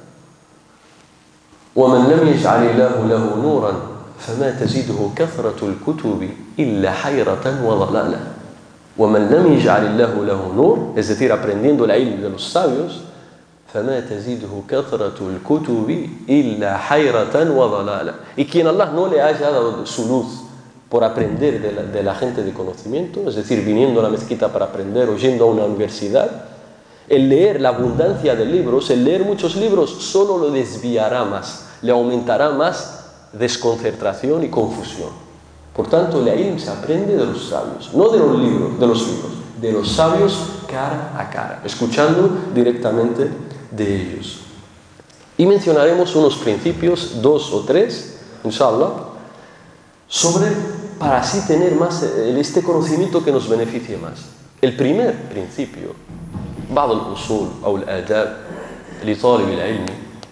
وَمَنْ لَمْ يَجْعَلِ اللَّهُ لَهُ نُورًا فَمَا تَزِدُهُ كَثْرَةُ الْكُتُبِ إِلَّا حَيْرَةً وَضَلَالًا. وَمَنْ لَمْ يَجْعَلِ اللَّهُ لَهُ نُورًا, es decir, aprendiendo el ilm de los sabios, فَمَا تَزِدُهُ كَثْرَةُ الْكُتُبِ إِلَّا حَيْرَةً وَضَلَالًا. Y quien Allah no le haya dado su luz por aprender de la, de la gente de conocimiento, es decir, viniendo a la mezquita para aprender o yendo a una universidad, el leer la abundancia de libros, el leer muchos libros, solo lo desviará más, le aumentará más desconcentración y confusión. Por tanto, el ilm se aprende de los sabios, no de los libros, de los libros, de los sabios cara a cara, escuchando directamente de ellos. Y mencionaremos unos principios, dos o tres, inshallah, sobre, para así tener más este conocimiento que nos beneficie más. El primer principio, بعض الأصول أو الآداب لطالب العلم.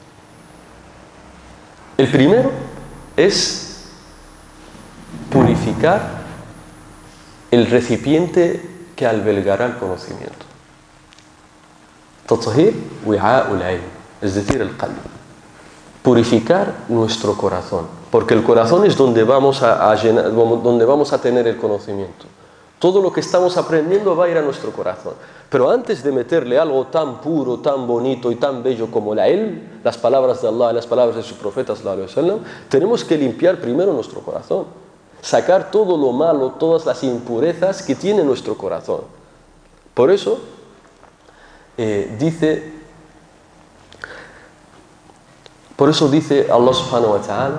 El primero es purificar el recipiente que albergará el conocimiento. تطهير وعاء العلم, es decir, el qalb. Purificar nuestro corazón, porque el corazón es donde vamos a, a llenar, donde vamos a tener el conocimiento. Todo lo que estamos aprendiendo va a ir a nuestro corazón. Pero antes de meterle algo tan puro, tan bonito y tan bello como la ilm, las palabras de Allah y las palabras de su profeta sallallahu alaihi wasallam, tenemos que limpiar primero nuestro corazón. Sacar todo lo malo, todas las impurezas que tiene nuestro corazón. Por eso, eh, dice, por eso dice Allah subhanahu wa ta'ala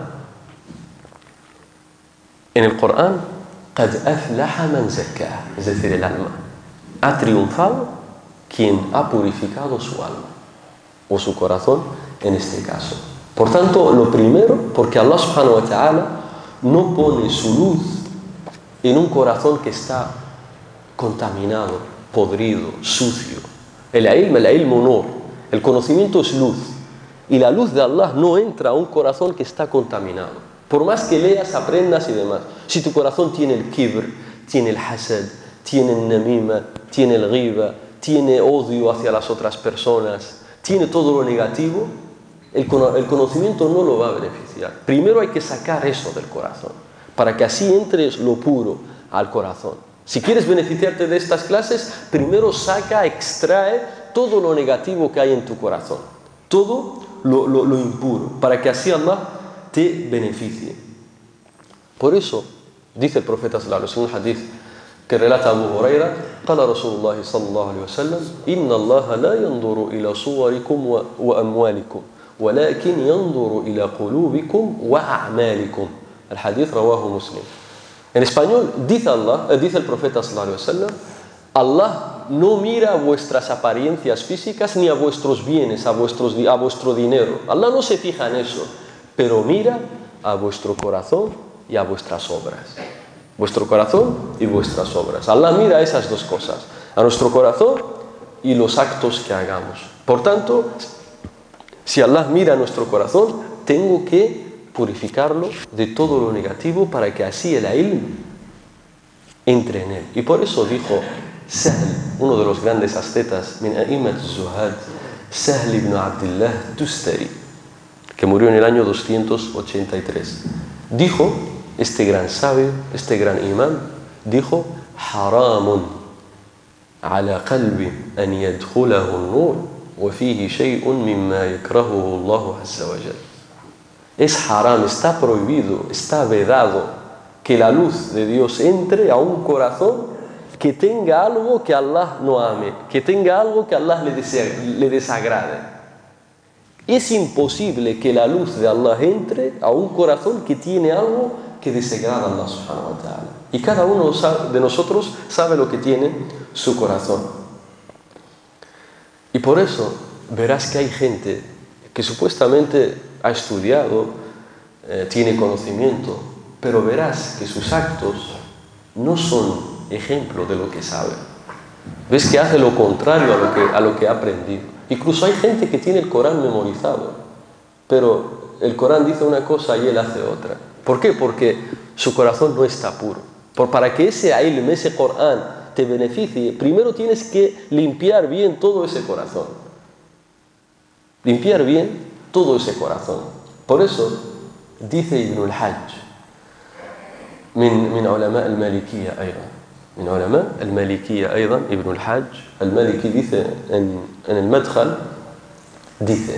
en el Corán, قد أفلح من زكاها, es decir, el alma. Ha triunfado quien ha purificado su alma, o su corazón en este caso. Por tanto, lo primero, porque Allah subhanahu wa ta'ala no pone su luz en un corazón que está contaminado, podrido, sucio. El ilm, el ilm honor, el conocimiento es luz, y la luz de Allah no entra a un corazón que está contaminado. Por más que leas, aprendas y demás. Si tu corazón tiene el kibr, tiene el hasad, tiene el namima, tiene el ghiba, tiene odio hacia las otras personas, tiene todo lo negativo, el, el conocimiento no lo va a beneficiar. Primero hay que sacar eso del corazón, para que así entres lo puro al corazón. Si quieres beneficiarte de estas clases, primero saca, extrae todo lo negativo que hay en tu corazón, todo lo, lo, lo impuro, para que así Allah te beneficie. Por eso dice el profeta sallallahu alaihi wasallam, un hadith que relata Abu Huraira, قال رسول الله صلى الله عليه وسلم إن الله لا ينظر إلى صوركم وأموالكم ولكن ينظر إلى قلوبكم وأعمالكم. El hadith رواه مسلم. En español dice Allah, dice el profeta sallallahu alaihi wasallam, Allah no mira a vuestras apariencias físicas ni a vuestros bienes, a, vuestros, a vuestro dinero. Allah no se fija en eso, pero mira a vuestro corazón y a vuestras obras. Vuestro corazón y vuestras obras. Allah mira esas dos cosas, a nuestro corazón y los actos que hagamos. Por tanto, si Allah mira a nuestro corazón, tengo que purificarlo de todo lo negativo para que así el ilm entre en él. Y por eso dijo Sahl, uno de los grandes ascetas, min a'immat az-zuhad, Sahl ibn Abdullah Tustari, que murió en el año doscientos ochenta y tres. Dijo, este gran sabio, este gran imán, dijo, haramun ala qalbi an yadkhulahu an-nur wa fihi shay'un mimma yakrahuhu Allah azza wa jalla. Es haram, está prohibido, está vedado que la luz de Dios entre a un corazón que tenga algo que Allah no ame, que tenga algo que Allah le, desea, le desagrade. Es imposible que la luz de Allah entre a un corazón que tiene algo que desagrada a Allah subhanahu wa ta'ala. Y cada uno de nosotros sabe lo que tiene su corazón. Y por eso verás que hay gente que supuestamente ha estudiado, eh, tiene conocimiento, pero verás que sus actos no son ejemplo de lo que sabe. Ves que hace lo contrario a lo que, a lo que ha aprendido. Incluso hay gente que tiene el Corán memorizado, pero el Corán dice una cosa y él hace otra. ¿Por qué? Porque su corazón no está puro. Por, para que ese ilm, ese Corán te beneficie, primero tienes que limpiar bien todo ese corazón. Limpiar bien todo ese corazón. Por eso dice Ibn al-Hajj, من من علماء المالكية أيضا من علماء المالكية أيضا ابن الحاج المالكي dice en, en el Madkhal dice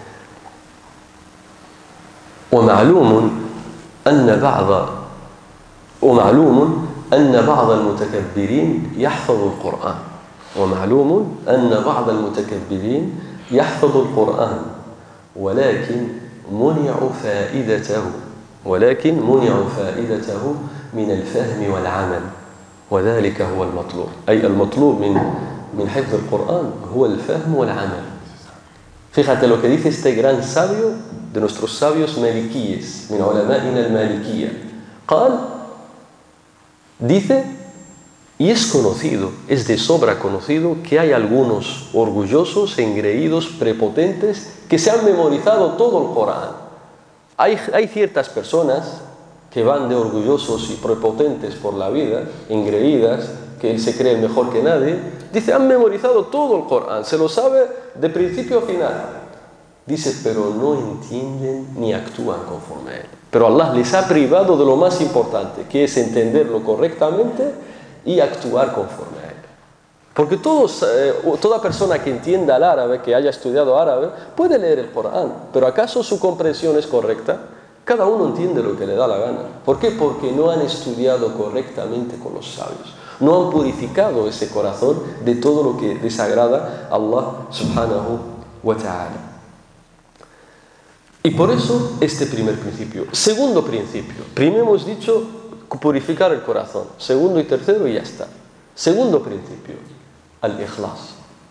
ومعلوم أن بعض ومعلوم أن بعض المتكبرين يحفظ القرآن ومعلوم أن بعض المتكبرين يحفظ القرآن ولكن منع فائدته ولكن منع فائدته من الفهم والعمل وذلك هو المطلوب أي المطلوب من من حفظ القرآن هو الفهم والعمل. Fíjate lo que dice este gran sabio de nuestros sabios maliquíes, min ulama'ina al-malikiyya. قال, dice, y es conocido, es de sobra conocido que hay algunos orgullosos, engreídos, prepotentes que se han memorizado todo el Corán. Hay, hay ciertas personas que van de orgullosos y prepotentes por la vida, engreídas, que él se cree mejor que nadie. Dice, han memorizado todo el Corán, se lo sabe de principio a final. Dice, pero no entienden ni actúan conforme a él. Pero Allah les ha privado de lo más importante, que es entenderlo correctamente y actuar conforme a él. Porque todos, eh, toda persona que entienda el árabe, que haya estudiado árabe, puede leer el Corán, pero ¿acaso su comprensión es correcta? Cada uno entiende lo que le da la gana. ¿Por qué? Porque no han estudiado correctamente con los sabios. No han purificado ese corazón de todo lo que desagrada a Allah subhanahu wa ta'ala. Y por eso este primer principio. Segundo principio. Primero hemos dicho purificar el corazón. Segundo y tercero y ya está. Segundo principio. Al-Ikhlas.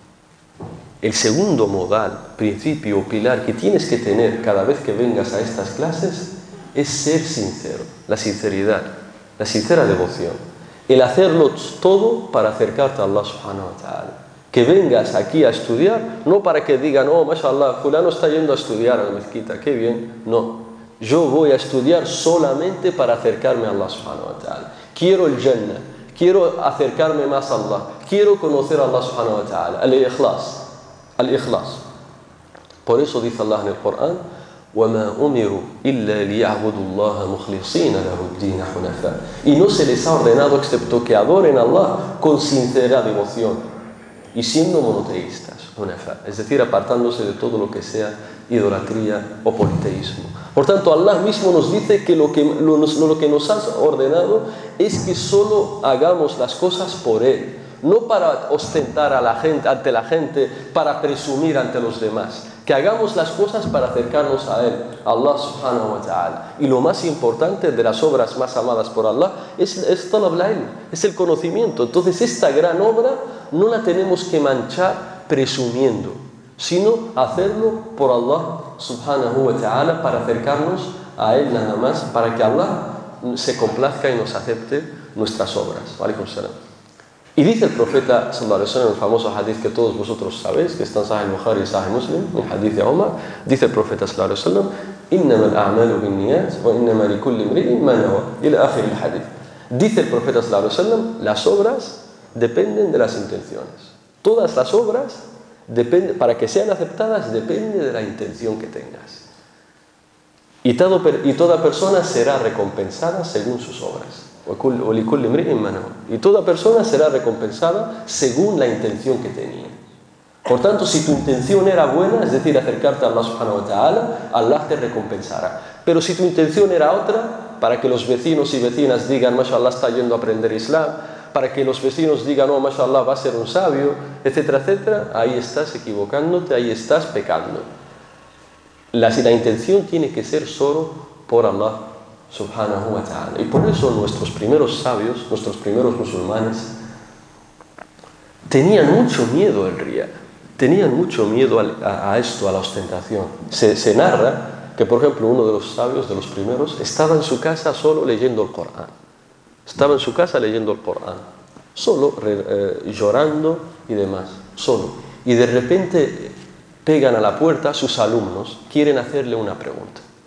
El segundo modal, principio o pilar que tienes que tener cada vez que vengas a estas clases es ser sincero, la sinceridad, la sincera devoción. El hacerlo todo para acercarte a Allah subhanahu wa ta'ala. Que vengas aquí a estudiar, no para que digan, oh, mashallah, fulano está yendo a estudiar a la mezquita, qué bien. No, yo voy a estudiar solamente para acercarme a Allah subhanahu wa ta'ala. Quiero el Jannah, quiero acercarme más a Allah, quiero conocer a Allah subhanahu wa ta'ala. Al-Ikhlas. Al-Ikhlas. Por eso dice Allah en el Corán, وَمَا أُمِرُوا إِلَّا لِيَعْبُدُوا اللَّهَ مُخْلِصِينَ لَهُ الدِّينَ حُنَفَاءَ. Y no se les ha ordenado excepto que adoren a Allah con sincera devoción y siendo monoteístas, hunafa, es decir, apartándose de todo lo que sea idolatría o politeísmo. Por tanto, Allah mismo nos dice que lo que, lo, lo que nos ha ordenado es que solo hagamos las cosas por Él. No para ostentar a la gente, ante la gente, para presumir ante los demás. Que hagamos las cosas para acercarnos a Él, a Allah subhanahu wa ta'ala. Y lo más importante de las obras más amadas por Allah es, es talab al-ilm, es el conocimiento. Entonces esta gran obra no la tenemos que manchar presumiendo, sino hacerlo por Allah subhanahu wa ta'ala para acercarnos a Él nada más, para que Allah se complazca y nos acepte nuestras obras. Wa alaikum salam. Y dice el profeta sallallahu alaihi wasallam, el famoso hadith que todos vosotros sabéis, que está en Sahih Bukhari y Sahih Muslim, el hadith de Omar, dice el profeta sallallahu alaihi wasallam, innama al-a'malu bin-niyat wa innama likulli imri'in ma nawa, ila akhir al-hadith. Dice el profeta sallallahu alaihi wasallam, las obras dependen de las intenciones. Todas las obras, depende, para que sean aceptadas, depende de la intención que tengas. Y, todo, y toda persona será recompensada según sus obras. Y toda persona será recompensada según la intención que tenía. Por tanto, si tu intención era buena, es decir, acercarte a Allah subhanahu wa ta'ala, Allah te recompensará. Pero si tu intención era otra, para que los vecinos y vecinas digan, mashallah, está yendo a aprender Islam, para que los vecinos digan, oh, mashallah, va a ser un sabio, etcétera, etcétera, ahí estás equivocándote, ahí estás pecando. La, la intención tiene que ser solo por Allah subhanahu wa ta'ala. Y por eso nuestros primeros sabios, nuestros primeros musulmanes, tenían mucho miedo al riya, tenían mucho miedo a, a esto, a la ostentación. Se, se narra que, por ejemplo, uno de los sabios, de los primeros, estaba en su casa solo leyendo el Corán. Estaba en su casa leyendo el Corán, solo, eh, llorando y demás, solo. Y de repente pegan a la puerta sus alumnos, quieren hacerle una pregunta.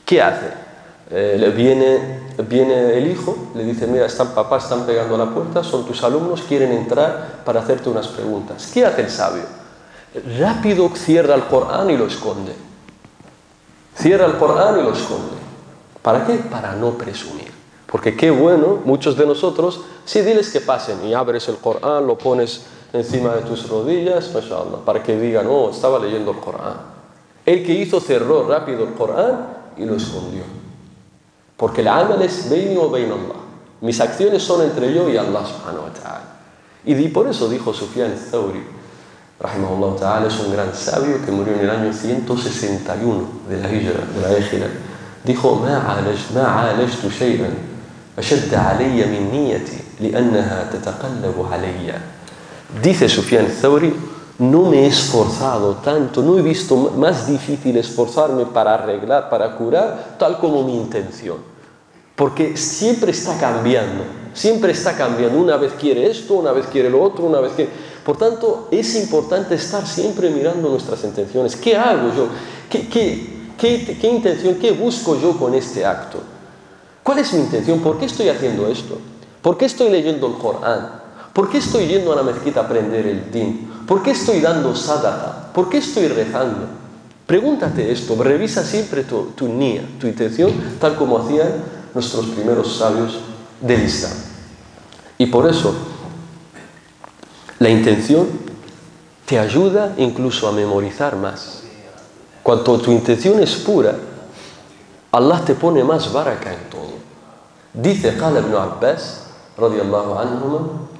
¿Qué hace? Eh, le viene, viene el hijo, le dice, mira, están, papá, están pegando a la puerta, son tus alumnos, quieren entrar para hacerte unas preguntas. ¿Qué hace el sabio? Rápido cierra el Corán y lo esconde. Cierra el Corán y lo esconde. ¿Para qué? Para no presumir. Porque qué bueno, muchos de nosotros, sí, diles que pasen y abres el Corán, lo pones encima de tus rodillas, mashallah, para que digan, oh, estaba leyendo el Corán. El que hizo cerró rápido el Corán y lo escondió. Porque el amal es beini o bein Allah. Mis acciones son entre yo y Allah subhanahu wa ta'ala. Y por eso dijo Sufyan al-Thawri, rahimahullah ta'ala, es un gran sabio que murió en el año ciento sesenta y uno de la Hijra, de la Hijra. Dijo, ما عالج ما عالجت شيئا أشد علي من نيتي لأنها تتقلب علي. Dice Sufyan al-Thawri, no me he esforzado tanto, no he visto más difícil esforzarme para arreglar, para curar, tal como mi intención. Porque siempre está cambiando, siempre está cambiando. Una vez quiere esto, una vez quiere lo otro, una vez quiere... Por tanto, es importante estar siempre mirando nuestras intenciones. ¿Qué hago yo? ¿Qué, qué, qué, qué intención, qué busco yo con este acto? ¿Cuál es mi intención? ¿Por qué estoy haciendo esto? ¿Por qué estoy leyendo el Corán? ¿Por qué estoy yendo a la mezquita a aprender el din? ¿Por qué estoy dando sadaqa? ¿Por qué estoy rezando? Pregúntate esto, revisa siempre tu, tu nia, tu intención, tal como hacían nuestros primeros sabios del Islam. Y por eso, la intención te ayuda incluso a memorizar más. Cuanto tu intención es pura, Allah te pone más baraka en todo. Dice Qala ibn Abbas, radiyallahu anhuma,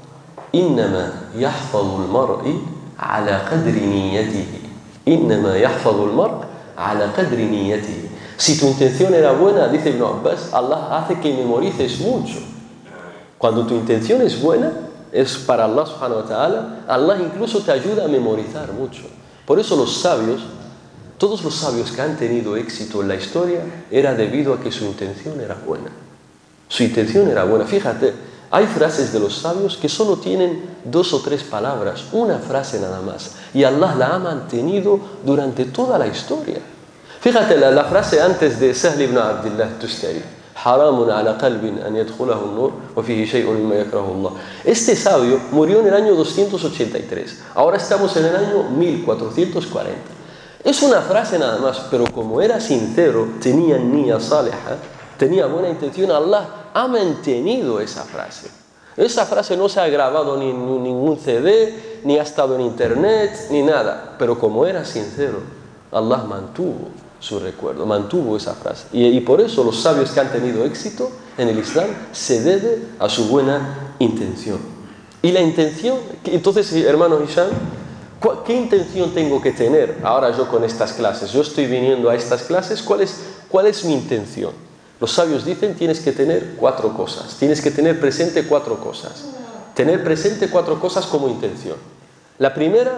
إنما يحفظ المرء على قدر نيته إنما يحفظ المرء على قدر نيته. Si tu intención era buena, dice Ibn Abbas, Allah hace que memorices mucho. Cuando tu intención es buena, es para Allah subhanahu wa ta'ala, Allah incluso te ayuda a memorizar mucho. Por eso los sabios, todos los sabios que han tenido éxito en la historia, era debido a que su intención era buena. Su intención era buena. Fíjate, hay frases de los sabios que solo tienen dos o tres palabras, una frase nada más. Y Allah la ha mantenido durante toda la historia. Fíjate la, la frase antes de Sahl ibn Abdullah Tustari. Haramun ala qalbin an yadkhulahu an-nur wa fihi shay'un mimma yakrahu Allah. Este sabio murió en el año doscientos ochenta y tres. Ahora estamos en el año mil cuatrocientos cuarenta. Es una frase nada más, pero como era sincero, tenía niya saliha, tenía buena intención, Allah ha mantenido esa frase. Esa frase no se ha grabado ni en ningún C D, ni ha estado en internet, ni nada. Pero como era sincero, Allah mantuvo su recuerdo, mantuvo esa frase. Y, y por eso los sabios que han tenido éxito en el Islam se debe a su buena intención. Y la intención, entonces, hermano Hisham, ¿qué intención tengo que tener ahora yo con estas clases? Yo estoy viniendo a estas clases, ¿cuál es, cuál es mi intención? Los sabios dicen, tienes que tener cuatro cosas. Tienes que tener presente cuatro cosas. Tener presente cuatro cosas como intención. La primera,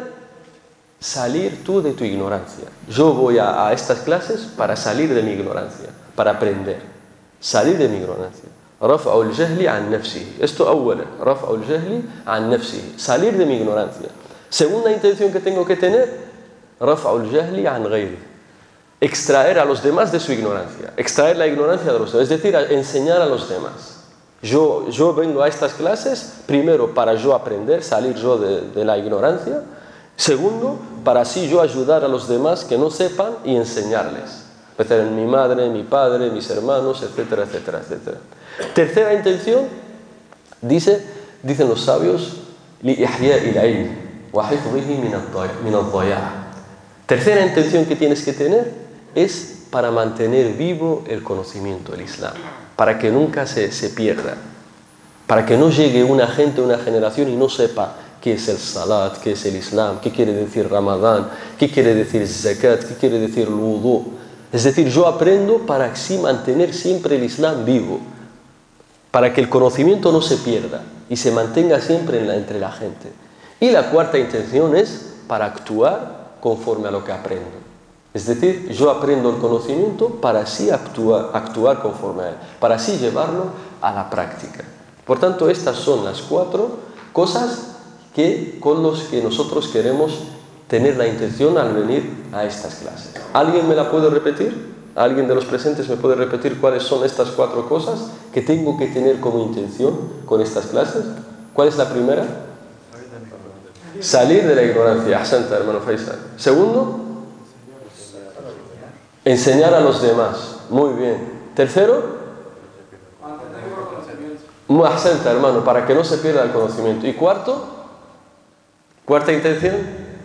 salir tú de tu ignorancia. Yo voy a, a estas clases para salir de mi ignorancia, para aprender. Salir de mi ignorancia. رفع الجهل عن نفسه. Esto أولا. رفع الجهل عن نفسه. Salir de mi ignorancia. Segunda intención que tengo que tener, رفع الجهل عن غيره. Extraer a los demás de su ignorancia, extraer la ignorancia de los demás, es decir, enseñar a los demás. Yo, yo vengo a estas clases, primero, para yo aprender, salir yo de, de la ignorancia. Segundo, para así yo ayudar a los demás que no sepan y enseñarles. Empezar en mi madre, mi padre, mis hermanos, etcétera, etcétera, etcétera. Tercera intención, dice, dicen los sabios, لِإِحْيَاءِ الْعِلْمِ وَحِفْظِهِ مِنَ الضَّيَاعِ. Tercera intención que tienes que tener es para mantener vivo el conocimiento del Islam, para que nunca se, se pierda, para que no llegue una gente, una generación y no sepa qué es el salat, qué es el Islam, qué quiere decir Ramadán, qué quiere decir zakat, qué quiere decir el wudu. Es decir, yo aprendo para así mantener siempre el Islam vivo, para que el conocimiento no se pierda y se mantenga siempre en la, entre la gente. Y la cuarta intención es para actuar conforme a lo que aprendo. Es decir, yo aprendo el conocimiento para así actuar, actuar conforme a él, para así llevarlo a la práctica. Por tanto, estas son las cuatro cosas que, con las que nosotros queremos tener la intención al venir a estas clases. ¿Alguien me la puede repetir? ¿Alguien de los presentes me puede repetir cuáles son estas cuatro cosas que tengo que tener como intención con estas clases? ¿Cuál es la primera? Salir de la ignorancia. Ahsanta, hermano Faisal. Segundo, enseñar a los demás. Muy bien. Tercero, ahsanta, hermano, para que no se pierda el conocimiento. Y cuarto, cuarta intención,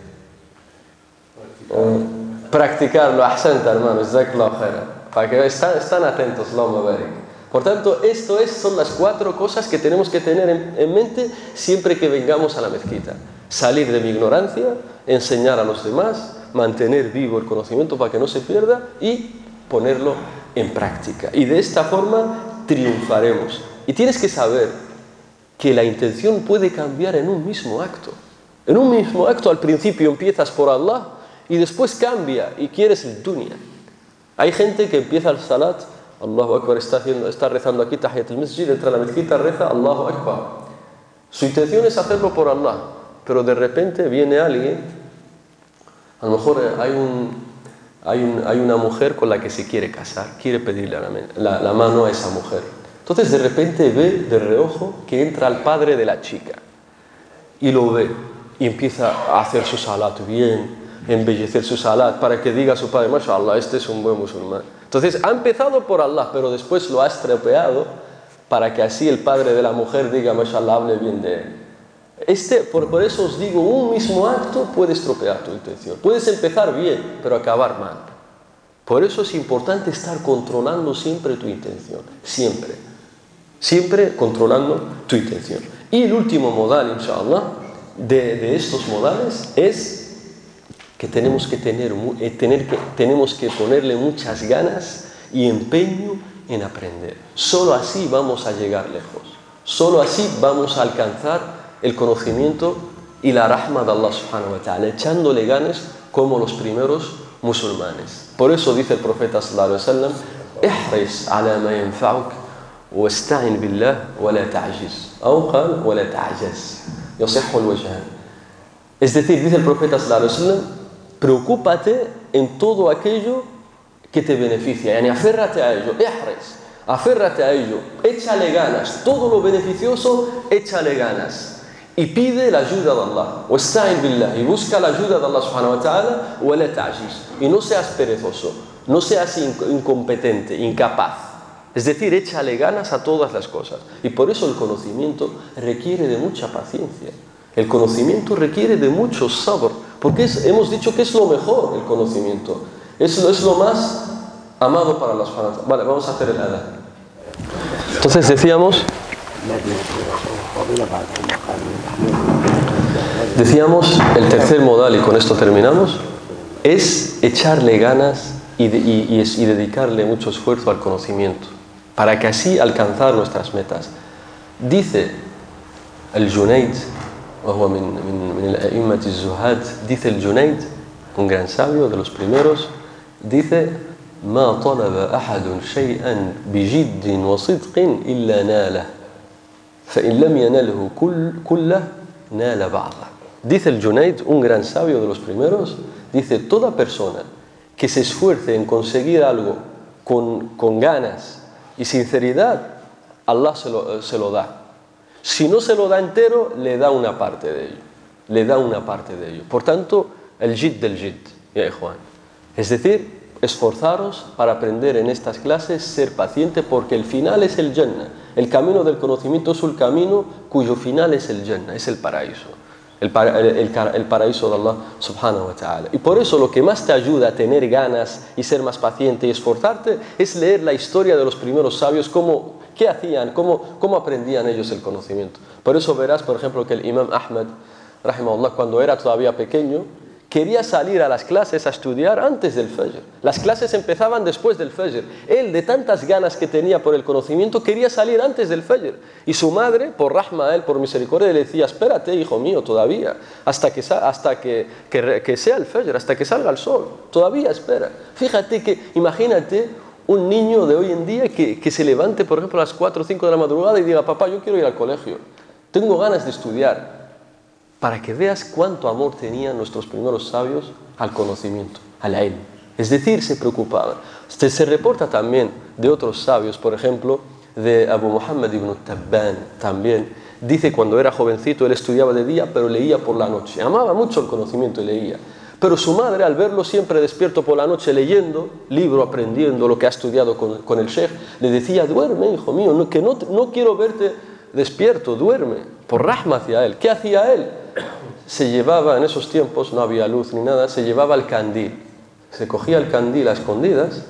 uh, practicarlo. Ahsanta, hermano, jazakallahu khairan. Para que están, están atentos, Allahumma barik. Por tanto, esto es, son las cuatro cosas que tenemos que tener en, en mente siempre que vengamos a la mezquita. Salir de mi ignorancia, enseñar a los demás, mantener vivo el conocimiento para que no se pierda y ponerlo en práctica. Y de esta forma triunfaremos. Y tienes que saber que la intención puede cambiar en un mismo acto. En un mismo acto al principio empiezas por Allah y después cambia y quieres el dunya. Hay gente que empieza el salat, Allahu Akbar, está, haciendo, está rezando aquí, Tahiyat al-Masjid, entra a la mezquita, reza, Allahu Akbar. Su intención es hacerlo por Allah, pero de repente viene alguien, a lo mejor hay, un, hay, un, hay una mujer con la que se quiere casar, quiere pedirle la, la, la mano a esa mujer. Entonces de repente ve de reojo que entra el padre de la chica y lo ve y empieza a hacer su salat bien, embellecer su salat para que diga a su padre, mashallah, este es un buen musulmán. Entonces ha empezado por Allah, pero después lo ha estropeado para que así el padre de la mujer diga, mashallah, hable bien de él. Este, por, por eso os digo, un mismo acto puede estropear tu intención. Puedes empezar bien, pero acabar mal. Por eso es importante estar controlando siempre tu intención. Siempre. Siempre controlando tu intención. Y el último modal, inshallah, de, de estos modales es que tenemos que, tener, eh, tener que tenemos que ponerle muchas ganas y empeño en aprender. Solo así vamos a llegar lejos. Solo así vamos a alcanzar el conocimiento y la rahma de Allah subhanahu wa ta'ala, echándole ganas como los primeros musulmanes. Por eso dice el profeta sallallahu alaihi wasallam, ihris ala ma yanfa'uk wasta'in billah wa la ta'jiz. O qal wa la ta'jaz. Yasihhu al-wajhan. Es decir, dice el profeta sallallahu alaihi wasallam, preocúpate en todo aquello que te beneficia, yani aférrate a ello, ihris, aférrate a ello, échale ganas, todo lo beneficioso, échale ganas. Y pide la ayuda de Allah, wasta'in billah, y busca la ayuda de Allah subhanahu wa ta'ala, wa la ta'jiz, y no seas perezoso, no seas incompetente, incapaz. Es decir, échale ganas a todas las cosas. Y por eso el conocimiento requiere de mucha paciencia. El conocimiento requiere de mucho sabr, porque es, hemos dicho que es lo mejor el conocimiento. Es, es lo más amado para Allah subhanahu wa ta'ala. Vale, vamos a hacer el adán. Entonces decíamos... Decíamos, el tercer modal, y con esto terminamos, es echarle ganas y, de, y, y, y dedicarle mucho esfuerzo al conocimiento, para que así alcanzar nuestras metas. Dice el Junayd, dice el Junayd, un gran sabio de los primeros, dice: "Ma talaba ahadun shay'an bijiddin wa sidqin illa nalah, fa in lam yanalhu kullah nala ba'dah." Dice el Junayd, un gran sabio de los primeros, dice: toda persona que se esfuerce en conseguir algo con, con ganas y sinceridad, Allah se lo, se lo da. Si no se lo da entero, le da una parte de ello. Le da una parte de ello. Por tanto, el jid del jid, ya ikhwan. Es decir, esforzaros para aprender en estas clases, ser paciente, porque el final es el Jannah. El camino del conocimiento es un camino cuyo final es el Jannah, es el paraíso. El, para, el, el, el paraíso de Allah subhanahu wa ta'ala. Y por eso lo que más te ayuda a tener ganas y ser más paciente y esforzarte es leer la historia de los primeros sabios, cómo, qué hacían, cómo, cómo aprendían ellos el conocimiento. Por eso verás, por ejemplo, que el Imam Ahmad, rahimahullah, cuando era todavía pequeño, quería salir a las clases a estudiar antes del Fajr. Las clases empezaban después del Fajr. Él, de tantas ganas que tenía por el conocimiento, quería salir antes del Fajr. Y su madre, por rahma a él, por misericordia, le decía: espérate, hijo mío, todavía, hasta que, hasta que, que, que sea el Fajr, hasta que salga el sol. Todavía espera. Fíjate que, imagínate un niño de hoy en día que, que se levante, por ejemplo, a las cuatro o cinco de la madrugada y diga: papá, yo quiero ir al colegio, tengo ganas de estudiar. Para que veas cuánto amor tenían nuestros primeros sabios al conocimiento, al ilm. Es decir, se preocupaban. Se, se reporta también de otros sabios, por ejemplo, de Abu Muhammad ibn Tabban también. Dice cuando era jovencito él estudiaba de día pero leía por la noche. Amaba mucho el conocimiento y leía. Pero su madre, al verlo siempre despierto por la noche leyendo, libro, aprendiendo lo que ha estudiado con, con el sheikh, le decía, duerme, hijo mío, no, que no, no quiero verte despierto, duerme, por rahma hacia él. ¿Qué hacía él? Se llevaba, en esos tiempos no había luz ni nada, se llevaba el candil. Se cogía el candil a escondidas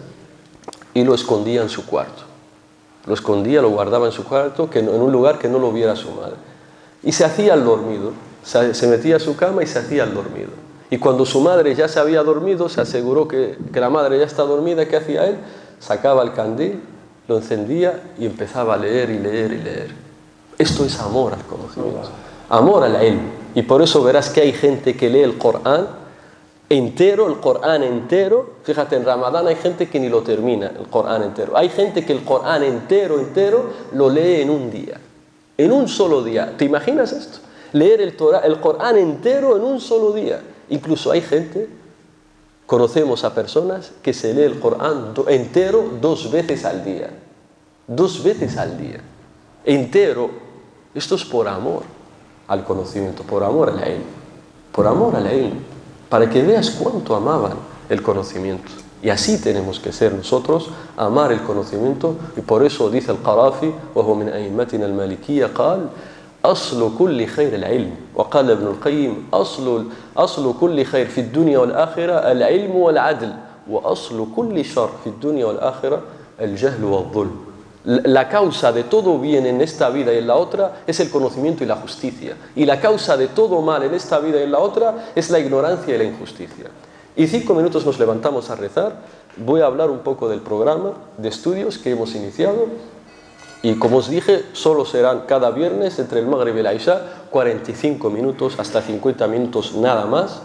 y lo escondía en su cuarto. Lo escondía, lo guardaba en su cuarto, que no, en un lugar que no lo viera su madre. Y se hacía el dormido, se, se metía a su cama y se hacía el dormido. Y cuando su madre ya se había dormido, se aseguró que, que la madre ya está dormida, ¿qué hacía él? Sacaba el candil, lo encendía y empezaba a leer y leer y leer. Esto es amor al conocimiento, amor al ilm. Y por eso verás que hay gente que lee el Corán entero, el Corán entero. Fíjate, en Ramadán hay gente que ni lo termina, el Corán entero. Hay gente que el Corán entero, entero, lo lee en un día, en un solo día. ¿Te imaginas esto? Leer el, Torah, el Corán entero en un solo día. Incluso hay gente, conocemos a personas que se lee el Corán entero dos veces al día. Dos veces al día. Entero. Esto es por amor al conocimiento, por amor al ilm. Por amor al ilm. Para que veas cuánto amaban el conocimiento. Y así tenemos que ser nosotros, amar el conocimiento. Y por eso dice el Qarafi, وهو من أئمتنا المالكية قال أصل كل خير العلم. وقال ابن القيم أصل أصل كل خير في الدنيا والآخرة العلم والعدل. وأصل كل شر في الدنيا والآخرة الجهل والظلم. La causa de todo bien en esta vida y en la otra es el conocimiento y la justicia. Y la causa de todo mal en esta vida y en la otra es la ignorancia y la injusticia. Y cinco minutos nos levantamos a rezar. Voy a hablar un poco del programa de estudios que hemos iniciado. Y como os dije, solo serán cada viernes entre el Maghrib y la Isha, cuarenta y cinco minutos hasta cincuenta minutos nada más.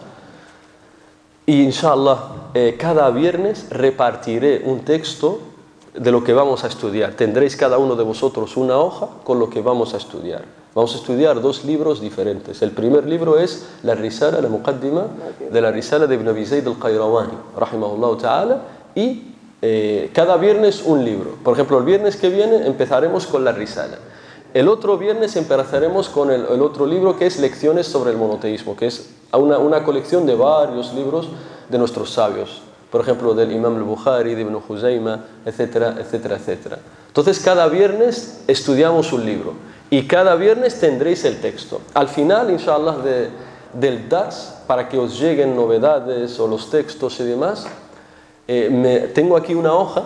Y inshallah, eh, cada viernes repartiré un texto de lo que vamos a estudiar. Tendréis cada uno de vosotros una hoja con lo que vamos a estudiar. Vamos a estudiar dos libros diferentes. El primer libro es la Risala, la Muqaddima de la Risala de Ibn Abi Zayd al-Qayrawani, rahimahullah ta'ala, y eh, cada viernes un libro. Por ejemplo, el viernes que viene empezaremos con la Risala. El otro viernes empezaremos con el, el otro libro que es Lecciones sobre el monoteísmo, que es una, una colección de varios libros de nuestros sabios. Por ejemplo, del Imam al-Bukhari, de Ibn Huzayma, etcétera, etcétera, etcétera. Entonces, cada viernes estudiamos un libro y cada viernes tendréis el texto. Al final, inshallah, de, del Dars, para que os lleguen novedades o los textos y demás, eh, me, tengo aquí una hoja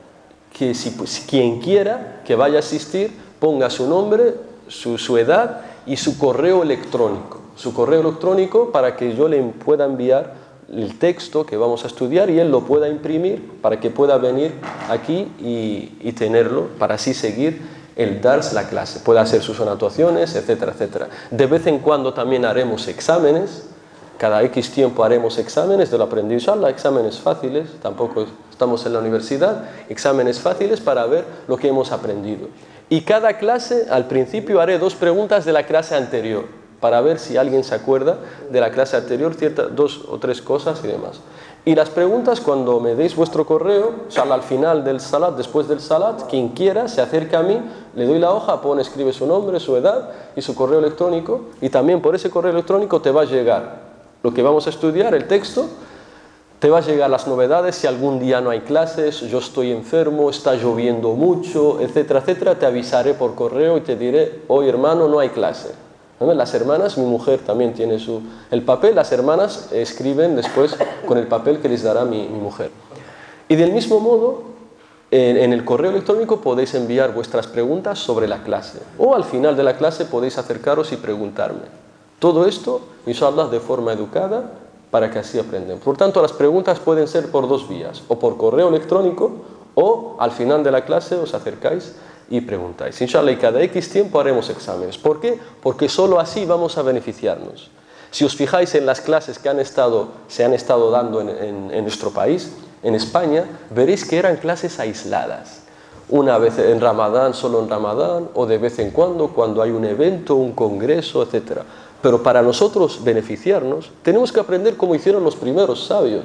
que si, si quien quiera que vaya a asistir, ponga su nombre, su, su edad y su correo electrónico. Su correo electrónico para que yo le pueda enviar el texto que vamos a estudiar y él lo pueda imprimir para que pueda venir aquí y, y tenerlo para así seguir el Dars, la clase. Puede hacer sus anotaciones, etcétera, etcétera. De vez en cuando también haremos exámenes. Cada X tiempo haremos exámenes del aprendizaje, inshallah, exámenes fáciles. Tampoco estamos en la universidad. Exámenes fáciles para ver lo que hemos aprendido. Y cada clase, al principio haré dos preguntas de la clase anterior, para ver si alguien se acuerda de la clase anterior, ciertas dos o tres cosas y demás. Y las preguntas, cuando me deis vuestro correo, inshallah, al final del salat, después del salat, quien quiera se acerca a mí, le doy la hoja, pone, escribe su nombre, su edad y su correo electrónico, y también por ese correo electrónico te va a llegar lo que vamos a estudiar, el texto, te va a llegar las novedades, si algún día no hay clases, yo estoy enfermo, está lloviendo mucho, etcétera, etcétera, te avisaré por correo y te diré, hoy hermano no hay clase. Las hermanas, mi mujer también tiene su, el papel, las hermanas escriben después con el papel que les dará mi, mi mujer. Y del mismo modo, en, en el correo electrónico podéis enviar vuestras preguntas sobre la clase. O al final de la clase podéis acercaros y preguntarme. Todo esto, inshallah, de forma educada, para que así aprenden. Por tanto, las preguntas pueden ser por dos vías. O por correo electrónico, o al final de la clase os acercáis y preguntáis. Inshallah, y cada X tiempo haremos exámenes. ¿Por qué? Porque solo así vamos a beneficiarnos. Si os fijáis en las clases que han estado, se han estado dando en, en, en nuestro país, en España, veréis que eran clases aisladas. Una vez en Ramadán, solo en Ramadán, o de vez en cuando, cuando hay un evento, un congreso, etcétera. Pero para nosotros beneficiarnos, tenemos que aprender como hicieron los primeros sabios,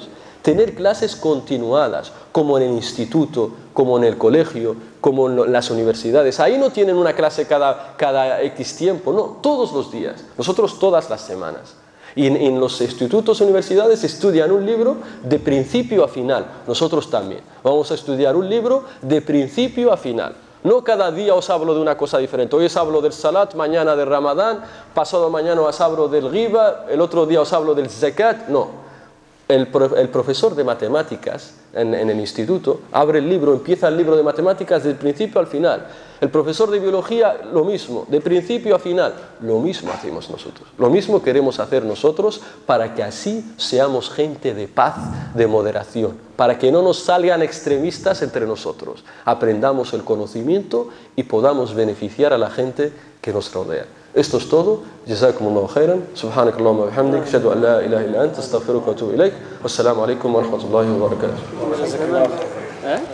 Tener clases continuadas, como en el instituto, como en el colegio, como en las universidades. Ahí no tienen una clase cada, cada X tiempo, no, todos los días. Nosotros todas las semanas. Y en, en los institutos y universidades estudian un libro de principio a final. Nosotros también. Vamos a estudiar un libro de principio a final. No cada día os hablo de una cosa diferente. Hoy os hablo del Salat, mañana del Ramadán, pasado mañana os hablo del Ghiba, el otro día os hablo del Zakat. No. El, el profesor de matemáticas en, en el instituto abre el libro, empieza el libro de matemáticas del principio al final. El profesor de biología, lo mismo, de principio a final. Lo mismo hacemos nosotros. Lo mismo queremos hacer nosotros para que así seamos gente de paz, de moderación, para que no nos salgan extremistas entre nosotros. Aprendamos el conocimiento y podamos beneficiar a la gente que nos rodea. Esto es todo. Jazakumullahu khairan. Subhanakallahumma wa bihamdik. Ashhadu an la ilaha illa anta astaghfiruka wa atubu ilaik. Wassalamu alaikum wa rahmatullahi wa barakatuh.